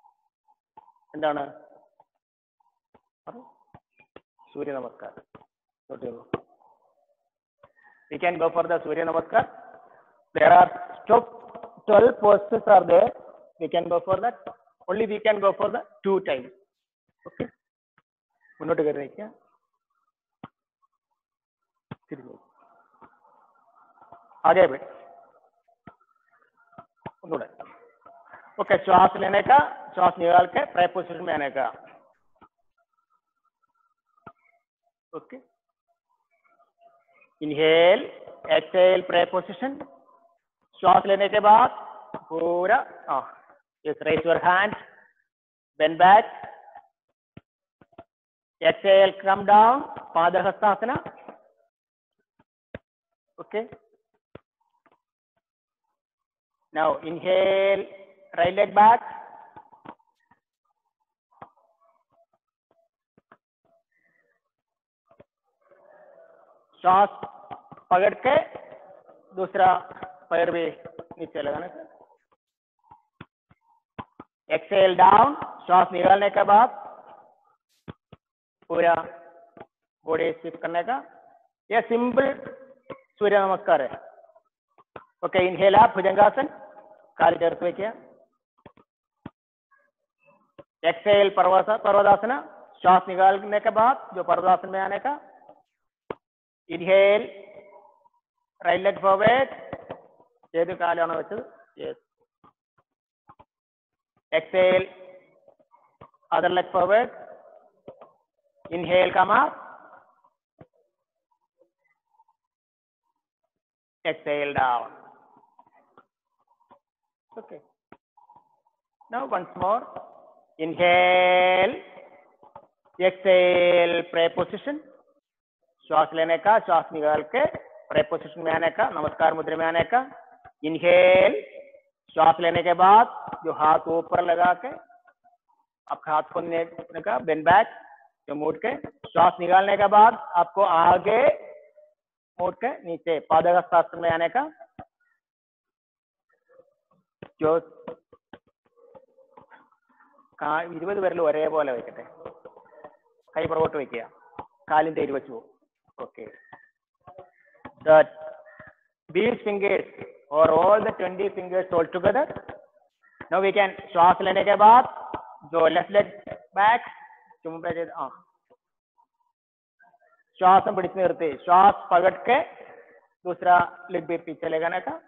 എന്താണ് സൂര്യ നമസ്കാരം. We can go for the Surya Namaskar. There are 12 poses are there. We can go for that. Only we can go for the 2 times. Okay. मुन्नोट कर रहे हैं क्या? आगे बढ़. Okay, श्वास लेने का, श्वास निकाल के प्राय पोजीशन में आने का. Okay. Inhale, exhale, prayer position. श्वास लेने के बाद पूरा just raise your hand, bend back, exhale, come down, Padahastasana. Okay. Now inhale, right leg back. श्वास पकड़ के दूसरा पैर भी नीचे लगाना. एक्सेल डाउन, श्वास निकालने के बाद पूरा बॉडी शिफ्ट करने का. यह सिंपल सूर्य नमस्कार है. ओके, इनहेल आप भुजंगासन, काली जरूरत में किया. एक्सेल पर्वतासना, श्वास निकालने के बाद जो पर्वतासन में आने का. इनहेल, राइट लेग फॉरवर्ड, ഏത് കാലാണ് വെച്ചത്? Yes. Exhale, other leg forward. Inhale, come up. Exhale, down. Okay. Now once more. Inhale, exhale, pray position. श्वास लेने का, श्वास निकाल के प्रे पोजीशन में आने का, नमस्कार मुद्रा में आने का. इनहेल, श्वास लेने के बाद जो हाथ ऊपर लगा के आपका हाथ खोलने का, बेंड बैक, जो मोड़ के. श्वास निकालने के बाद आपको आगे मोड़ के नीचे पादहस्तासन में आने का. जो 20 വിരൽ ഒരേപോലെ വെക്കട്ടെ. കൈ പുറകോട്ട് വെക്കുക, കാലിന്റെ ഇരുവശം പോകും. Okay. That these fingers or all the 20 fingers all together. Now we can श्वास लेने के बाद जो लेफ्ट लेग बैक चुम्बे श्वास पिടിച്ച് നിർത്തി, श्वास पकड़ के दूसरा लेग भी पीछे लगाने का.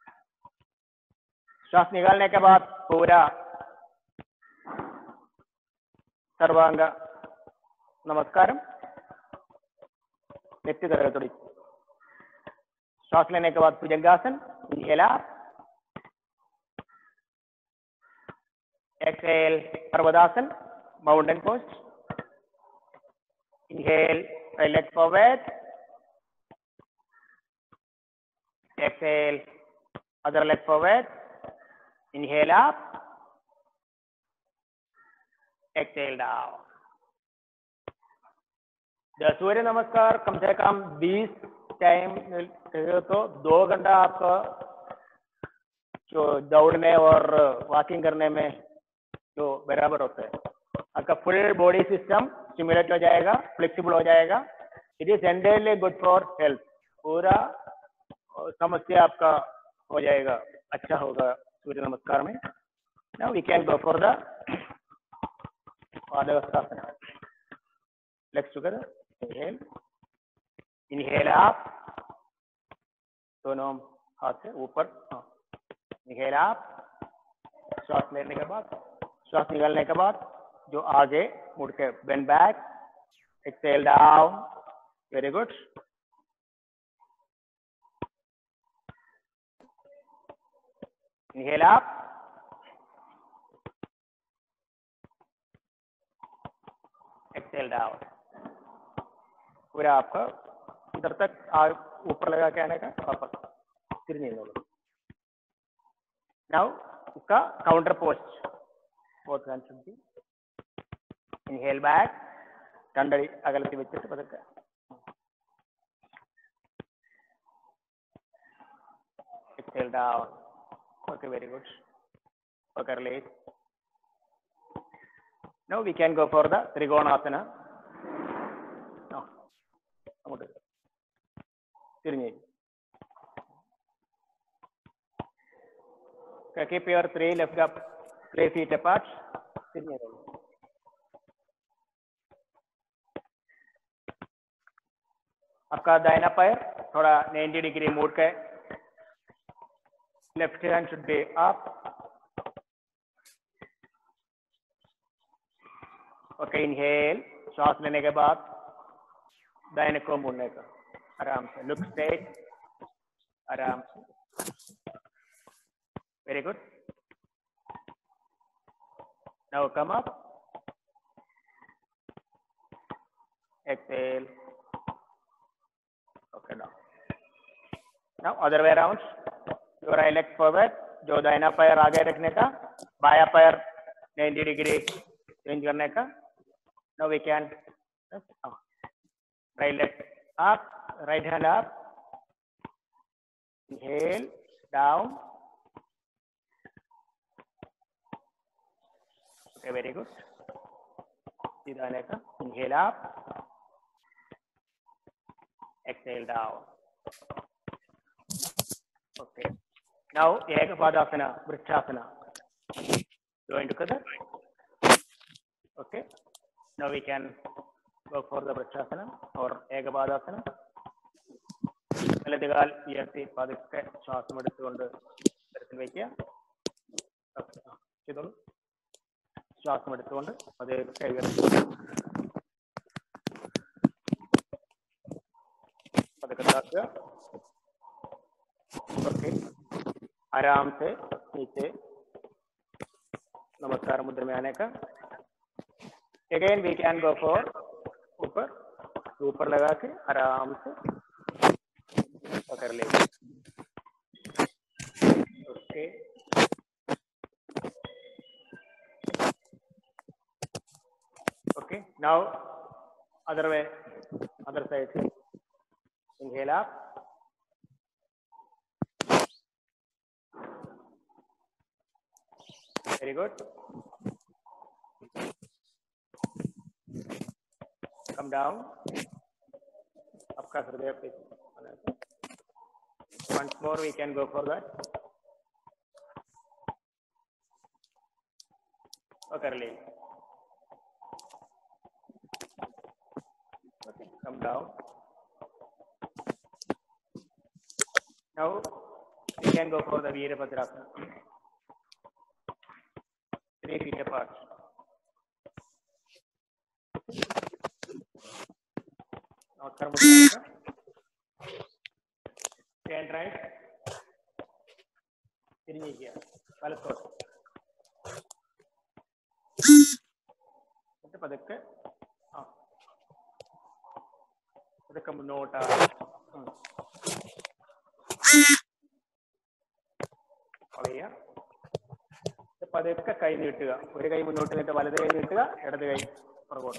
श्वास निकालने के बाद पूरा सर्वांग नमस्कारम नेत्ति तरह. श्वास लेने के बाद bhujangasana. Inhale, exhale, parvatasana, mountain pose. Inhale, right leg forward. Exhale, other leg forward. Inhale up. Exhale down. The surya namaskar कम से कम 20 टाइम तो 2 घंटा आपका जो दौड़ने और वॉकिंग करने में जो बराबर होता है. आपका फुल बॉडी सिस्टम स्टिमुलेट हो जाएगा, फ्लेक्सिबल हो जाएगा. It is entirely good for health. पूरा समस्या आपका हो जाएगा, अच्छा होगा सूर्य नमस्कार में. Now we can go for the padahastasana. Legs together. Inhale, inhale आप, दोनों हाथ से ऊपर. इनहेल आप, श्वास लेने के बाद, श्वास निकालने के बाद जो आगे मुड़ के bend back. Exhale down. Very good. Inhale आप, एक्सेल डाउन. पूरा आपका इधर तक ऊपर लगा के आने का, वापस फिर नहीं होगा. नाउ उसका काउंटर पोस्ट. इनहेल बैक, कंडरी अगलती വെച്ചിട്ട് പതുക്കെ. Exhale down. Okay, very good. Okay, release. Now we can go for the Trikonasana. അങ്ങോട്ട് തിരിഞ്ഞ്. Keep your 3 feet apart. തിരിഞ്ഞ്. आपका दाहिना पैर थोड़ा 90 डिग्री मोड़ के, left hand should be up. Okay, inhale, श्वास लेने के बाद दाहिने को मुड़ने का, आराम से. लुक स्ट्रेट, आराम से. Very good. Now come up. Exhale. Okay, now other way around. Your right leg forward. जो दाहिना पैर आगे रखने का, बाया पैर 90 डिग्री चेंज करने का. Now we can right leg up, right hand up. Inhale down. Okay, very good. सीधा आने का. Inhale up. Exhale down. Okay. Now Ekapadasana, Vrikshasana. Join together. Okay. Now we can go for the Vrikshasana or Ekapadasana. വലതുകാൽ ഉയർത്തി പതുക്കെ ശ്വാസം എടുത്തുകൊണ്ട് തരത്തിൽ വയ്ക്കുക. ചെയ്തോളൂ. ശ്വാസം എടുത്തുകൊണ്ട് പതുക്കെ ഉയർത്തി ओके, आराम से नीचे नमस्कार मुद्रा में आने का. Again we can go for ऊपर लगा के आराम से पकड़ ले. Okay, okay. Now other way, other side. Inhale up. Very good. Come down. आपका हृदय पे. Once more we can go for that. कर ले. Okay. Come down. Now we can go for the Virabhadrasana. 3 feet apart. Now stand right. തിരിഞ്ഞ് ഇരിക്കുക. വലത്തോട്ട്. എന്നിട്ട് പതുക്കെ പതുക്കെ മുന്നോട്ടാണ്. പതുക്കെ കൈ നീട്ടുക. ഒരു കൈ മുന്നോട്ട് നീട്ടുക, വലത് കൈ നീട്ടുക, ഇടത് കൈ പുറകോട്ട്.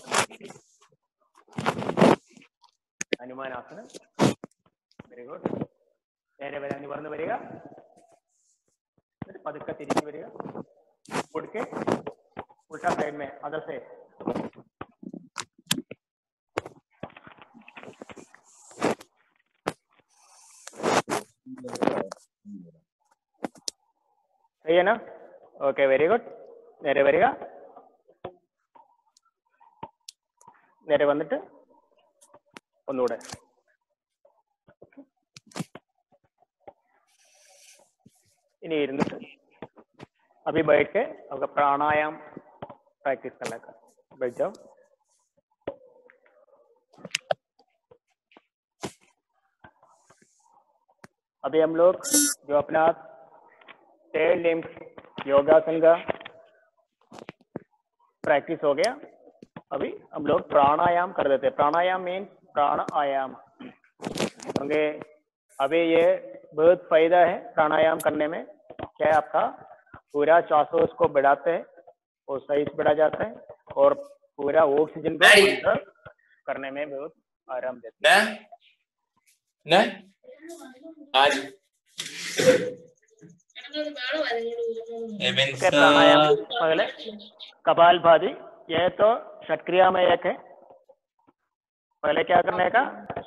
ഹനുമാനാസന. Very good. നേരെ വരാൻ നിവർന്ന് വരിക. എന്നിട്ട് പതുക്കെ തിരിച്ചു വരിക. കൊടുക്കെ ഉൾട്ടാ സൈഡ് മേ അദർ സൈഡ്. सही है ना? Okay, very good. നേരെ വരിക. നേരെ വന്നിട്ട് ഒന്നുകൂടെ. इनी ഇരുന്നിട്ട് अभी बैठ के आपका प्राणायाम प्रैक्टिस करने का. बैठ जाओ. अभी हम लोग जो अपना टेल लिम्स योगासन का प्रैक्टिस हो गया. अभी हम लोग प्राणायाम कर देते हैं. प्राणायाम मीन्स प्राणायाम. क्योंकि अभी ये बहुत फायदा है प्राणायाम करने में. क्या है, आपका पूरा श्वासोच्छ्वास को बढ़ाते हैं और सही से बढ़ा जाता है और पूरा ऑक्सीजन को अंदर करने में बहुत आराम देता है. आज प्राणायाम पहले कपालभाति. यह तो षटक्रिया में एक है. पहले क्या करने का,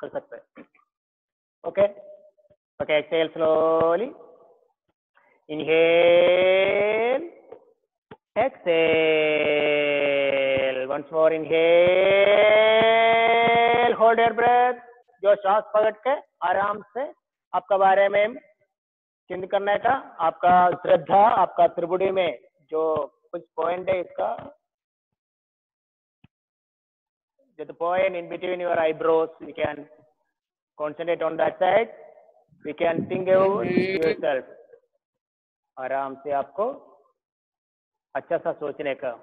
कर सकते हैं. Okay. Okay, exhale slowly. Inhale. Exhale. Once more inhale. Hold your breath. जो श्वास पकड़ के आराम से आपका बारे में चिंतन करने का, आपका श्रद्धा, आपका त्रिपुटी में जो कुछ पॉइंट है इसका, जो the point in between your eyebrows, we can concentrate on that side. We can think about yourself. आराम से आपको अच्छा सा सोचने का,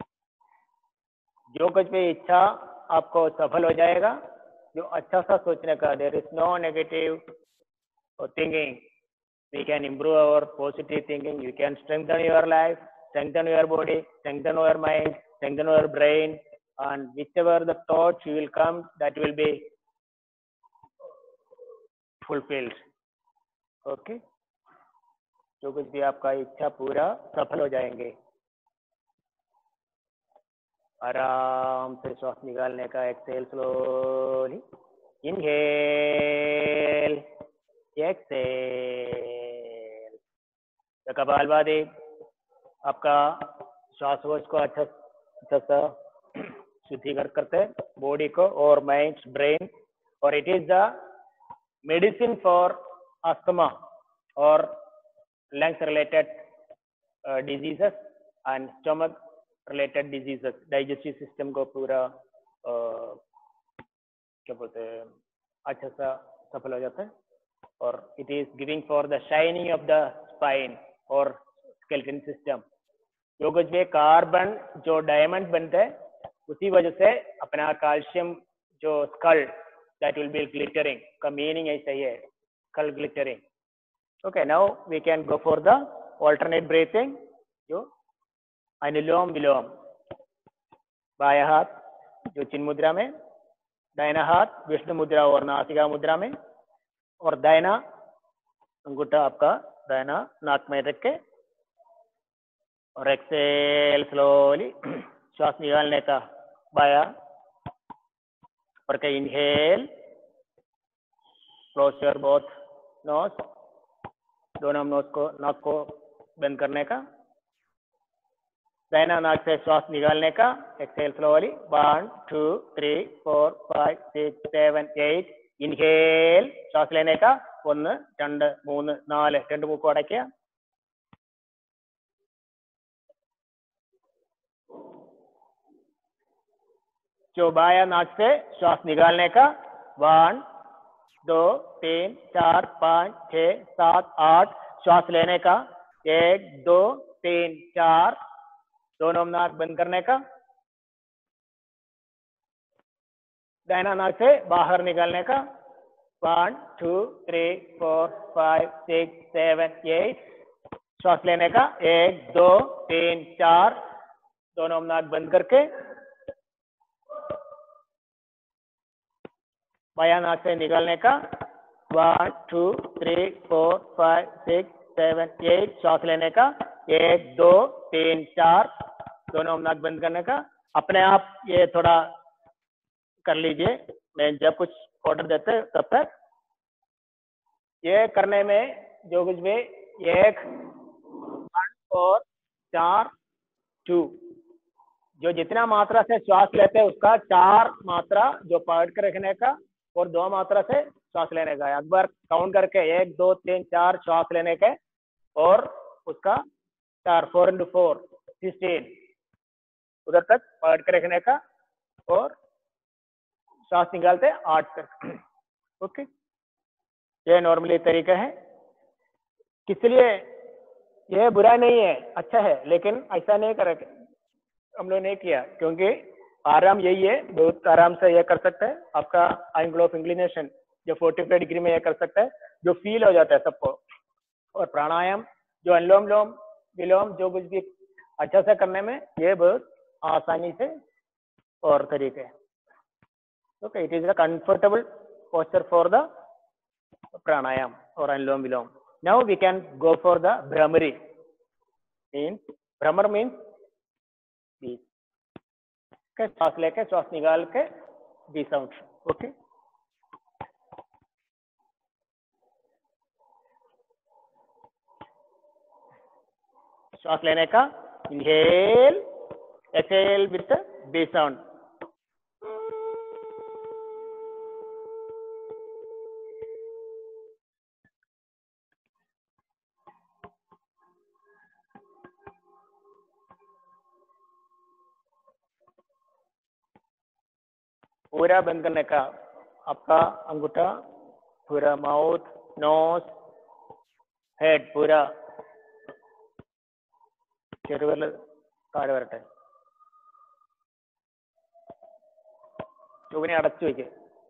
जो कुछ भी इच्छा आपको सफल हो जाएगा, जो अच्छा सा सोचने का. There is no negative thinking. We can improve our positive thinking. You can strengthen your life, strengthen your body, strengthen your mind, strengthen your brain, and whichever the thoughts will come, that will be fulfilled. Okay. जो कुछ भी आपका इच्छा पूरा सफल हो जाएंगे. आराम से श्वास निकालने का. Exhale slowly. Inhale. Exhale. Kapalbhati आपका श्वासकोश को अच्छा सा शुद्धिकर करते हैं, बॉडी को और माइंड, ब्रेन. और it is the medicine for asthma और lungs related diseases and stomach related diseases. digestive system को पूरा क्या बोलते हैं अच्छा सा सफल हो जाता है. और it is giving for the shining of the spine और skeleton system. जो कुछ भी कार्बन जो डायमंड बनते हैं उसी वजह से अपना कैल्शियम जो skull that will be glittering का मीनिंग ऐसा ही है, skull glittering. Okay, now we can go for the alternate breathing. जो अनुलोम विलोम. बायां हाथ जो चिन्ह मुद्रा में, दाहिना हाथ विष्णु मुद्रा और नासिका मुद्रा में, और दाहिना अंगूठा आपका दाहिना नाक में रख के, और एक्सेल स्लोली. श्वास निकालने का बाया और के. Inhale. Close your both nose. दोनों नोज को, नाक को बंद करने का. दाहिना नाक से श्वास निकालने का. Exhale slowly. 1 2 3 4 5 6 7 8. इनहेल. श्वास लेने का. 1 2 3 4. രണ്ട് മൂക്ക് അടയ്ക്കുക. जो बाया नाक से श्वास निकालने का. 1 2 3 4 5 6 7 8. श्वास लेने का. 1 2 3 4. दोनों नाक बंद करने का. दाहिना नाक से बाहर निकालने का. 1 2 3 4 5 6 7 8. श्वास लेने का. 1 2 3 4. दोनों नाक बंद करके. बाया नाक से निकालने का. 1 2 3 4 5 6 7 8. श्वास लेने का. 1 2 3 4. दोनों नाक बंद करने का. अपने आप ये थोड़ा कर लीजिए, मैं जब कुछ ऑर्डर देते तब तक. ये करने में जो कुछ भी 1 और 4 2 जो जितना मात्रा से श्वास लेते हैं उसका 4 मात्रा जो पकड़ के रखने का और 2 मात्रा से श्वास लेने का. एक बार काउंट करके 1 2 3 4 श्वास लेने के और उसका 4 4 into 4 16 उधर तक पकड़ के रखने का और श्वास निकालते 8 तक. ओके, ये नॉर्मली तरीका है. इसलिए यह बुरा नहीं है, अच्छा है, लेकिन ऐसा नहीं कर हम लोग नहीं किया क्योंकि आराम यही है. बहुत आराम से यह कर सकते हैं. आपका एंगल ऑफ इंक्लिनेशन जो 45 डिग्री में यह कर सकता है, जो फील हो जाता है सबको. और प्राणायाम जो अनुलोम विलोम जो कुछ भी अच्छा से करने में ये बहुत आसानी से और तरीके. Okay, it is a comfortable posture for the pranayama और anulom vilom. Now we can go for the bhramari. Bhramar means श्वास लेके श्वास निकाल के डी साउंड. ओके, श्वास लेने का, inhale, exhale with bee sound. पूरा बंद करने का, आपका अंगूठा, पूरा माउथ, नोज, हेड पूरा ചെറുവിരൽ താഴെ വരട്ടെ. ചുവനെ അടച്ചു വയ്ക്കുക.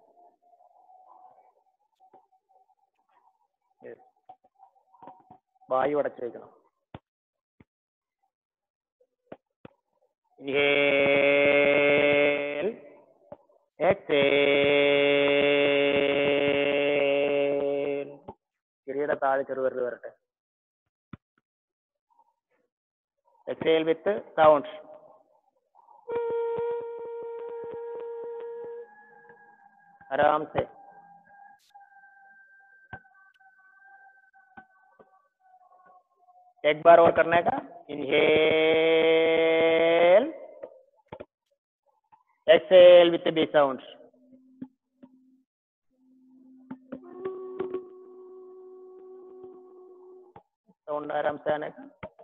വായു അടച്ചു വയ്ക്കണം. Inhale, exhale. ചെറിയുടെ താഴെ ചെറുവിരൽ വരട്ടെ. Exhale with sounds. आराम से. एक बार और करने का. Inhale, exhale with the B sounds. Sound आराम से आने का.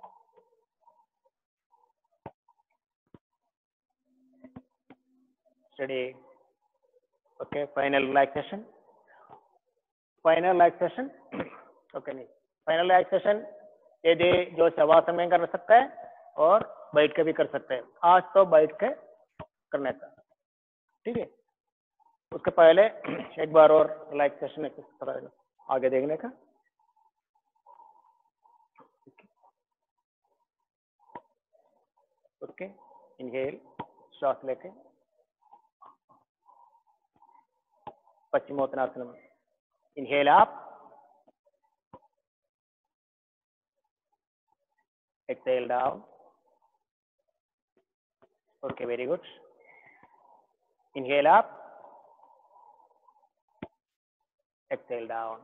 Steady. Okay, final relaxation. Final relaxation. Okay, नहीं. Final relaxation यदि जो शवासन में कर सकता है और बैठ के भी कर सकते हैं. आज तो बैठ के करने का, ठीक है. उसके पहले एक बार और रिलैक्सेशन आगे देखने का. ओके, इनहेल, श्वास लेके paschimottanasana. Inhale up, exhale down. Okay, very good. Inhale up, exhale down.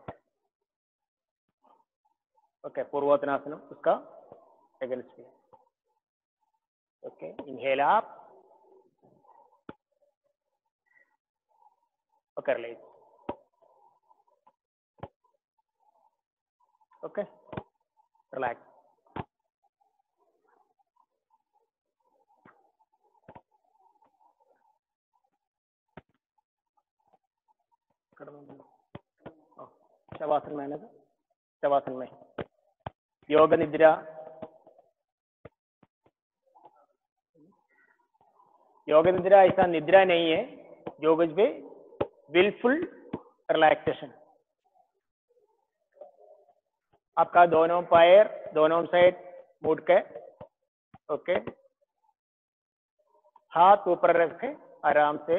Okay, purvottanasana उसका against me. Okay, inhale up. Okay, release. Okay, relax. Shavasana में है. शवासन में योग निद्रा. योग निद्रा ऐसा निद्रा नहीं है. योग इज विलफुल रिलैक्सेशन. आपका दोनों पैर दोनों साइड मुड़ के, ओके, हाथ ऊपर रखे, आराम से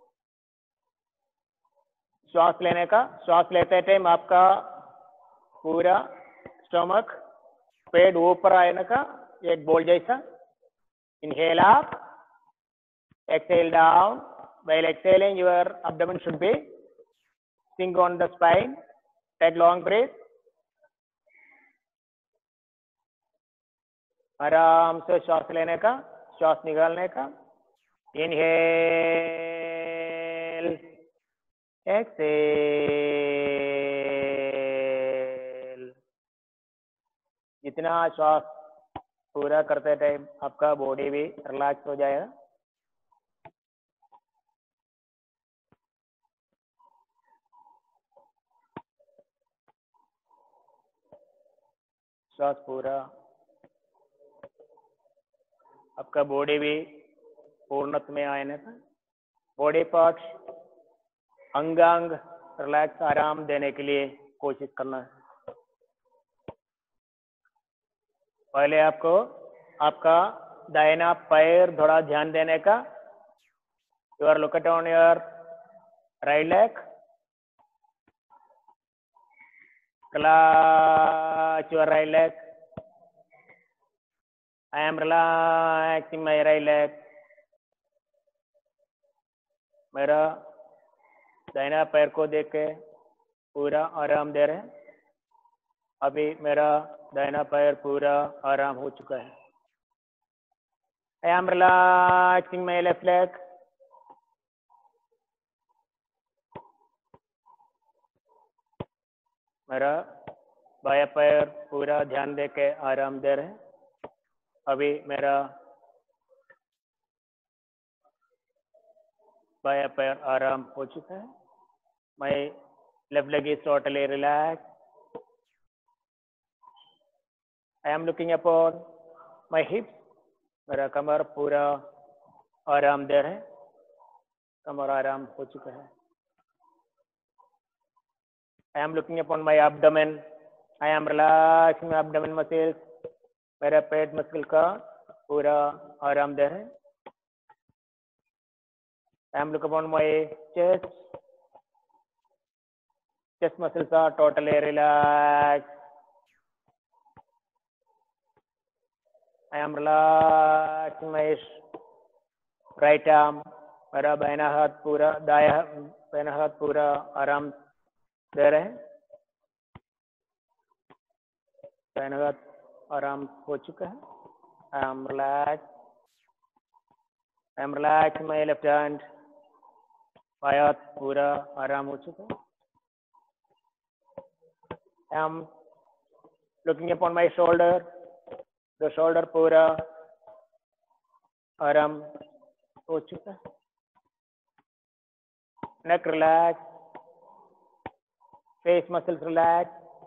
श्वास लेने का. श्वास लेते टाइम आपका पूरा स्टमक, पेट ऊपर आने का, एक बॉल जैसा. Inhale up, exhale down. While exhaling, your abdomen should be sink on the spine. Take long breath. आराम से श्वास लेने का, श्वास निकालने का. Inhale, exhale. जितना श्वास पूरा करते टाइम आपका बॉडी भी रिलैक्स हो जाएगा. श्वास पूरा, आपका बॉडी भी पूर्णत्व में आने का. बॉडी पार्ट्स, अंगांग रिलैक्स, आराम देने के लिए कोशिश करना है. पहले आपको आपका दाहिना पैर थोड़ा ध्यान देने का. You are look on your right leg. Clutch your right leg. I am relaxing my right leg. मेरा दाहिना पैर को देख के पूरा आराम दे रहे हैं. अभी मेरा दाहिना पैर पूरा आराम हो चुका है. I am relaxing my left leg. मेरा बाया पैर पूरा ध्यान दे के आराम दे रहे हैं. अभी मेरा बाया पैर आराम हो चुका है. My left leg is totally relaxed. I am looking upon my hips. मेरा कमर पूरा आराम दे रहे हैं. कमर आराम हो चुका है. I am looking upon my abdomen. I am relaxing my abdomen muscles. मेरा पेट मसल का पूरा आराम दे रहे हैं. I am looking upon my chest. Chest muscles are totally relaxed. I am relaxing my right arm. मेरा बायां हाथ पूरा बायां हाथ पूरा आराम दे रहे हैं. बायां हाथ आराम हो चुका है. I am relaxed. I am relaxing my left hand. बायां हाथ पूरा आराम हो चुका है. I am looking upon my shoulder. The shoulder पूरा आराम हो चुका है. Neck relax. Face muscles relax.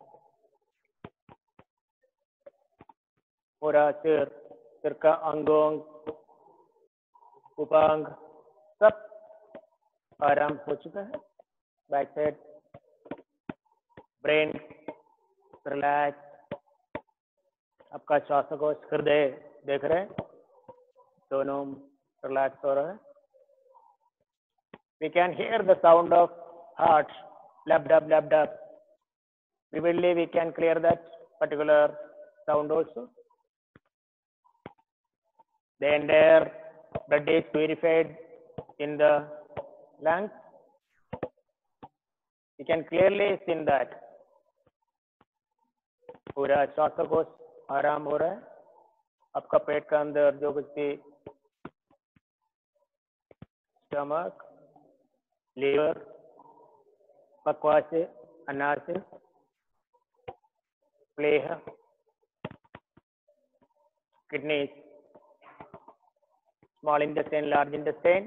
पूरा सिर का अंगों उपांग सब आराम हो चुका है. Back side brain relax. आपका श्वासकोश हृदय देख रहे हैं दोनों रिलैक्स हो रहा है. We can hear the sound of heart, lap dub lap dub. Vividly we can clear that particular sound also. The entire blood is purified in the lungs. You can clearly see that. पूरा श्वासकोश आराम हो रहा है. आपका पेट का अंदर जो कुछ भी स्टमक, लीवर, पक्वास, अनास, प्लेह, kidneys, small intestine, large intestine,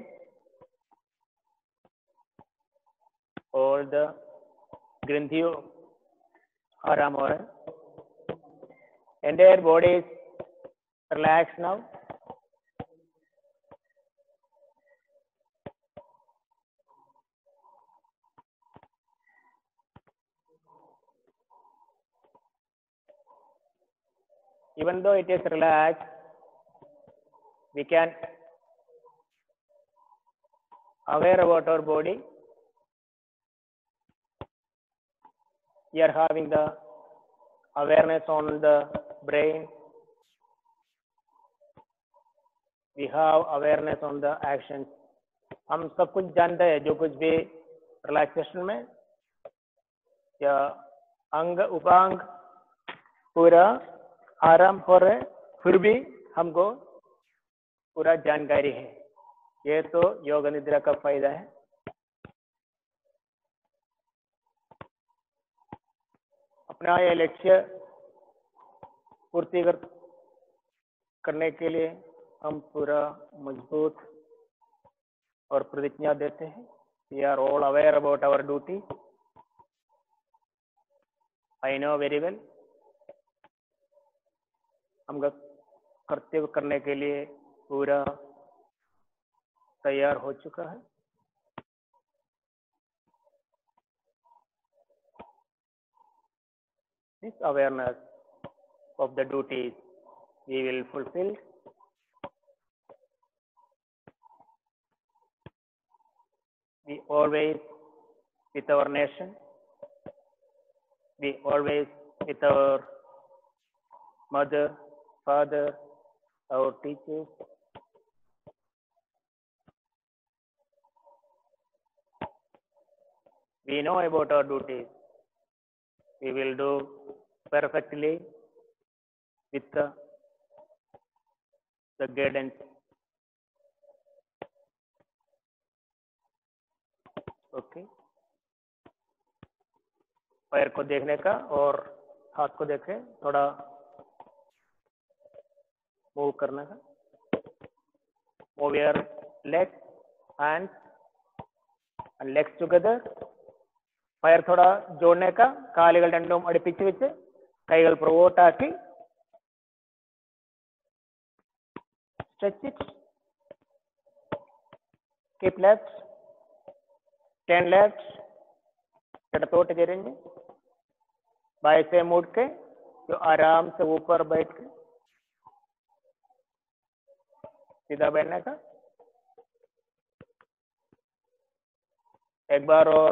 all the ग्रंथियों आराम हो रहा है. Entire body is relaxed now. Even though it is relaxed, we can aware about our body. We are having the awareness on the brain. We have awareness on the actions. हम सब कुछ जानते हैं. जो कुछ भी रिलैक्सेशन में या अंग उपांग पूरा आराम हो रहे, फिर भी हमको पूरा जानकारी है. ये तो योग निद्रा का फायदा है. अपना ये लक्ष्य पूर्ति करने के लिए हम पूरा मजबूत और प्रतिज्ञा देते हैं. We are all aware about our duty. I know very well. हम कर्तव्य करने के लिए पूरा तैयार हो चुका है. This awareness of the duties we will fulfill. We always with our nation. We always with our mother, father, our teachers. We know about our duties. We will do perfectly with the guidance. Okay, पैर को देखने का और हाथ को देखे, थोड़ा move करने का. Move your legs, hands and legs together. पैर थोड़ा जोड़ने का, കാലുകൾ രണ്ടും അടുപ്പിച്ച് വെച്ച് കൈകൾ പുറകോട്ടാക്കി. Stretch it. Keep left. Turn left. इടത്തോട്ട് चलेंगे. बाएं से मुड़ के जो आराम से ऊपर बैठ के सीधा बैठने का. एक बार और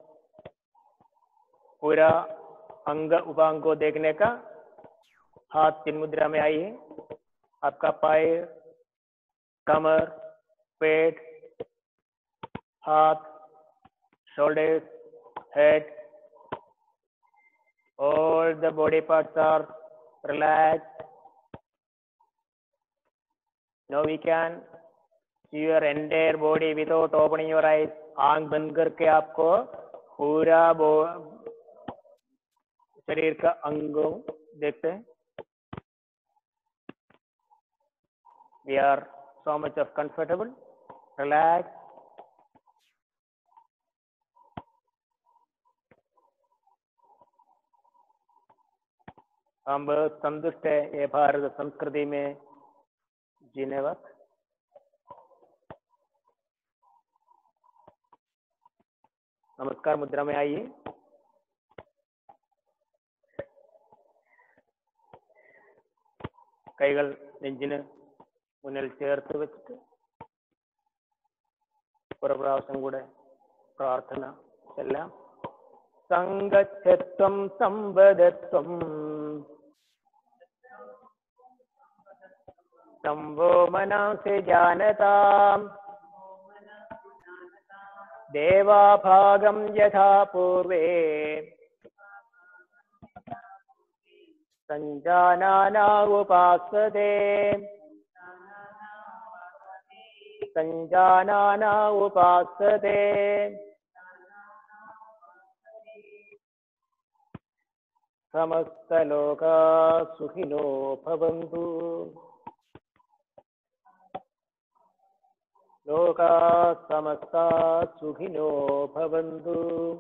पूरा अंग उपांग को देखने का. हाथ चिन्ह मुद्रा में आई है. आपका पैर, कमर, पेट, हाथ, shoulders, head, all the body parts are relaxed. Now we can see your entire body without opening your eyes. आंख बंद करके आपको पूरा शरीर का अंगों देखते हैं. We are so much of comfortable, relaxed. हम बहुत संतुष्ट है ये भारत संस्कृति में जीने वक्त. नमस्कार मुद्रा में आइए. കൈകൾ നെഞ്ചിന് മുന്നിൽ ചേർത്ത് വെച്ചിട്ട് ഒരു പ്രാവശ്യം കൂടെ പ്രാർത്ഥന ചെല്ലാം. സംഗച്ഛത്വം സംവദത്വം സംവോ മനസേ ജാനതാം ദേവാഭാഗം യഥാ പൂർവേ संजानाना उपासते संजानाना उपासते समस्त लोका सुखिनो भवन्तु लोका समस्ता सुखिनो भवन्तु.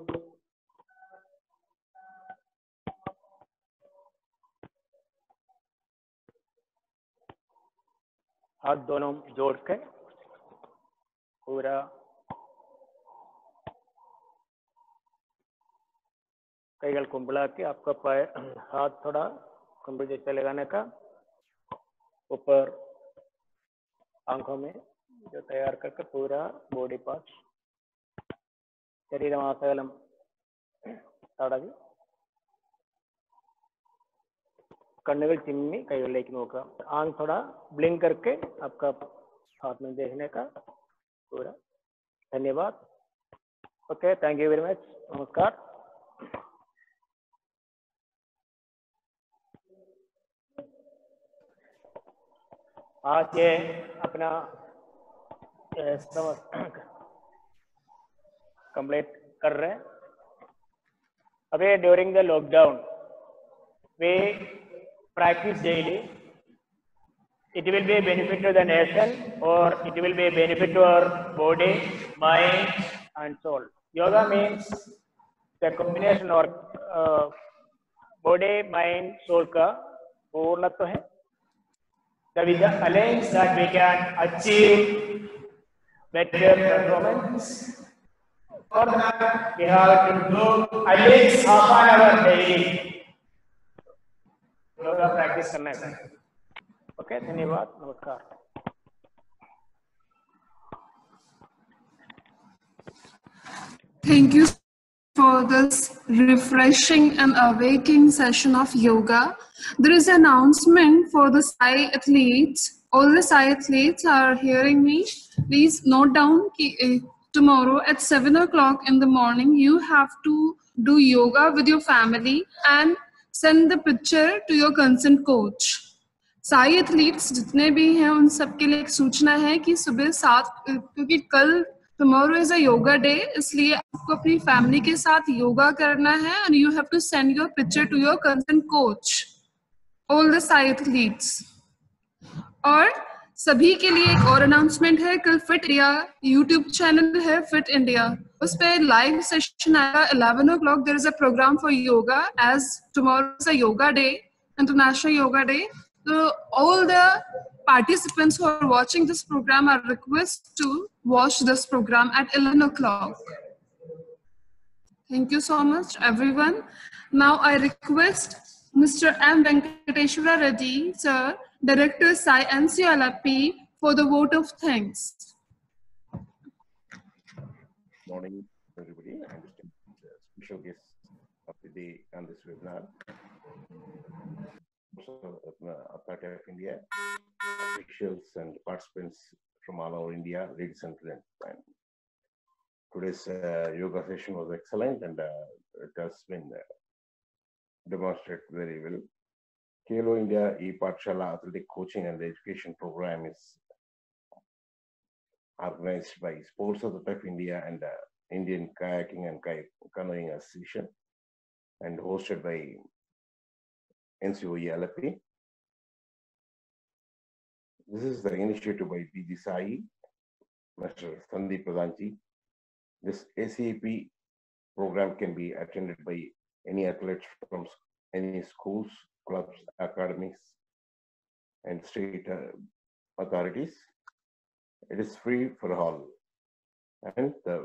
हाथ दोनों जोड़ के पूरा कईगल कुंबला के आपका पैर हाथ थोड़ा कुंबल जैसे लगाने का. ऊपर आंखों में जो तैयार करके पूरा बॉडी पार्ट शरीर आसकलम तड़वी कन्नुകൾ चिम्मी കൈകളിലേക്ക് നോക്കുക. आंख थोड़ा ब्लिंक करके आपका हाथ में देखने का पूरा. धन्यवाद. Okay, thank you very much. नमस्कार. आज ये अपना कंप्लीट कर रहे हैं. अभी during the lockdown we practice daily. It will be a benefit to the nation, or it will be a benefit to our body, mind and soul. Yoga means the combination or body, mind, soul का पूर्णत्व है. With the alliance that we can achieve better performance. For that we have to do at least half an hour daily. Yoga practice करना है. Okay, धन्यवाद. नमस्कार. Thank you for this refreshing and awakening session of yoga. There is an announcement for the Sai athletes. All the Sai athletes are hearing me. Please note down tomorrow at 7 o'clock in the morning you have to do yoga with your family, and send the picture to your concerned coach. सारे athletes जितने भी हैं उन सबके लिए एक सूचना है कि सुबह 7, क्योंकि कल tomorrow is a yoga day, इसलिए आपको अपनी फैमिली के साथ योगा करना है and you have to send your picture to your concern coach, all the सारे एथलीट्स। और सभी के लिए एक और अनाउंसमेंट है, कल फिट इंडिया यूट्यूब चैनल है फिट इंडिया, उस पर लाइव सेशन आएगा 11 o'clock। There is a programme for yoga as tomorrow is a yoga day, international yoga day. So all the participants who are watching this program are requested to watch this program at 11 o'clock. Thank you so much, everyone. Now I request Mr. M. Venkateshwara Reddy, Sir, Director Sai NCLP, for the vote of thanks. Morning, everybody. I'm just a special guest of the day on this webinar. Authority of India, officials and participants from all over India, ladies and gentlemen. Today's yoga session was excellent and it has been demonstrated very well. Khelo India e-Pathshala Athletic Coaching and Education Program is organized by Sports Authority of India and Indian Kayaking and Canoeing Association and hosted by NCOE LFP. This is the initiative by PG Sai, Mr. Sandeep Pradhanji. This ACEP program can be attended by any athletes from any schools, clubs, academies, and state authorities. It is free for all. And the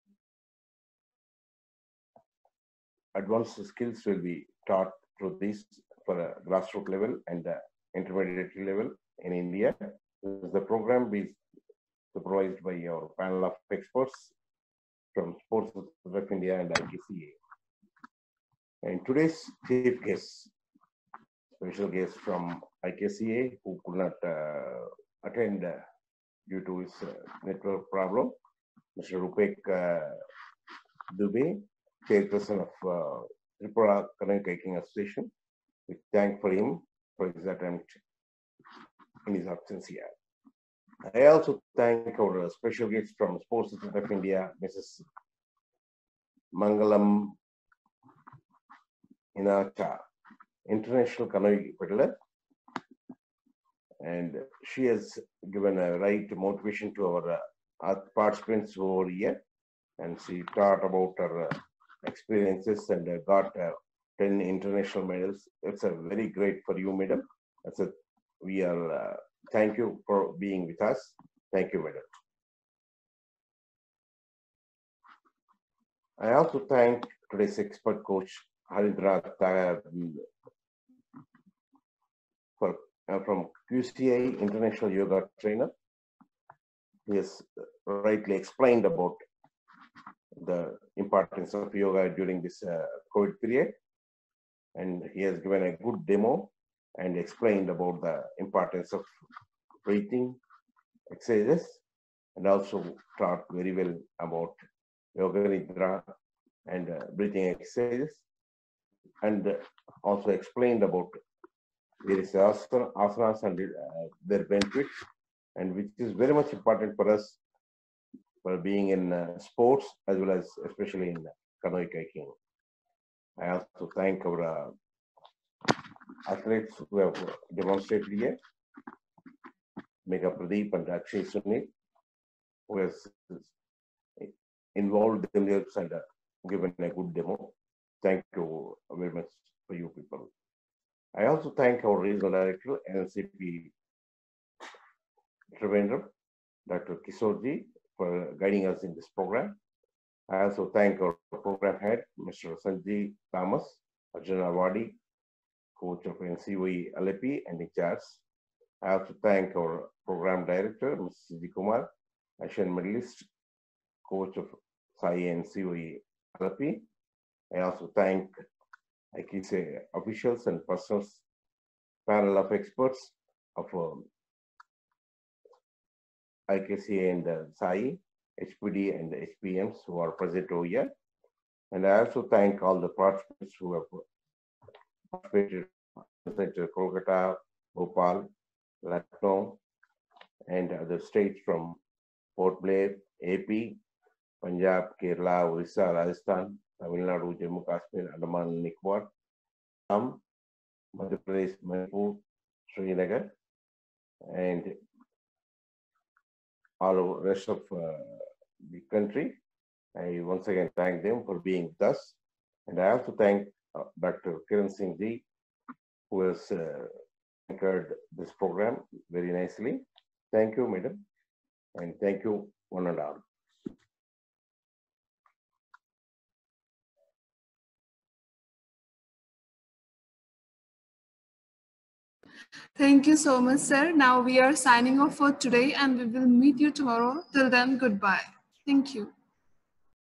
advanced skills will be taught through this for a grassroots level and the intermediate level in India. The program is supervised by our panel of experts from Sports Authority of India and IKCA. And today's chief guest, special guest from IKCA, who could not attend due to his network problem, Mr. Rupek Dubey, chairperson of Tripura Canoeing Association. We thank for him for his attempt in his absence here. I also thank our special guest from Sports Authority of India, Mrs. Mangalam Inacha, International Canoeing Peddler, and she has given a right motivation to our participants over here, and she taught about her experiences and got 10 international medals. It's a very great for you, madam. We are thank you for being with us. Thank you, madam. I also thank today's expert coach Harindra from QCI, International Yoga Trainer. He has rightly explained about the importance of yoga during this COVID period, and he has given a good demo and explained about the importance of breathing exercises, and also taught very well about yoga nidra and breathing exercises, and also explained about various asanas and their benefits, and which is very much important for us for being in sports as well as especially in canoe kayaking. I also thank our athletes who have demonstrated here, Megha Pradeep and Akshay Sunil, who has involved themselves and given a good demo. Thank you very much for you people. I also thank our regional director, NCP Trivandrum, Dr. Kisorji, for guiding us in this program. I also thank our program head, Mr. Sanjay Thomas, Arjuna Awadi, coach of NCOE LAP and in charge. I also thank our program director, Mr. C.G. Kumar, Asian medalist, coach of Sai NCOE LAP. I also thank IKCA officials and persons, panel of experts of IKCA and Sai, HPD and HPMs who are present over here. And I also thank all the participants who have Center, Kolkata, Bhopal, Lucknow, and other states from Port Blair, AP, Punjab, Kerala, Orissa, Rajasthan, Tamil Nadu, Jammu Kashmir, Andaman and Nicobar, Assam, Madhya Pradesh, Manipur, Srinagar, and all over the rest of the country. I once again thank them for being with us. And I also thank Dr. Kiran Singh Ji, who has anchored this program very nicely. Thank you, madam, and thank you, one and all. Thank you so much, sir. Now we are signing off for today and we will meet you tomorrow. Till then, goodbye. Thank you.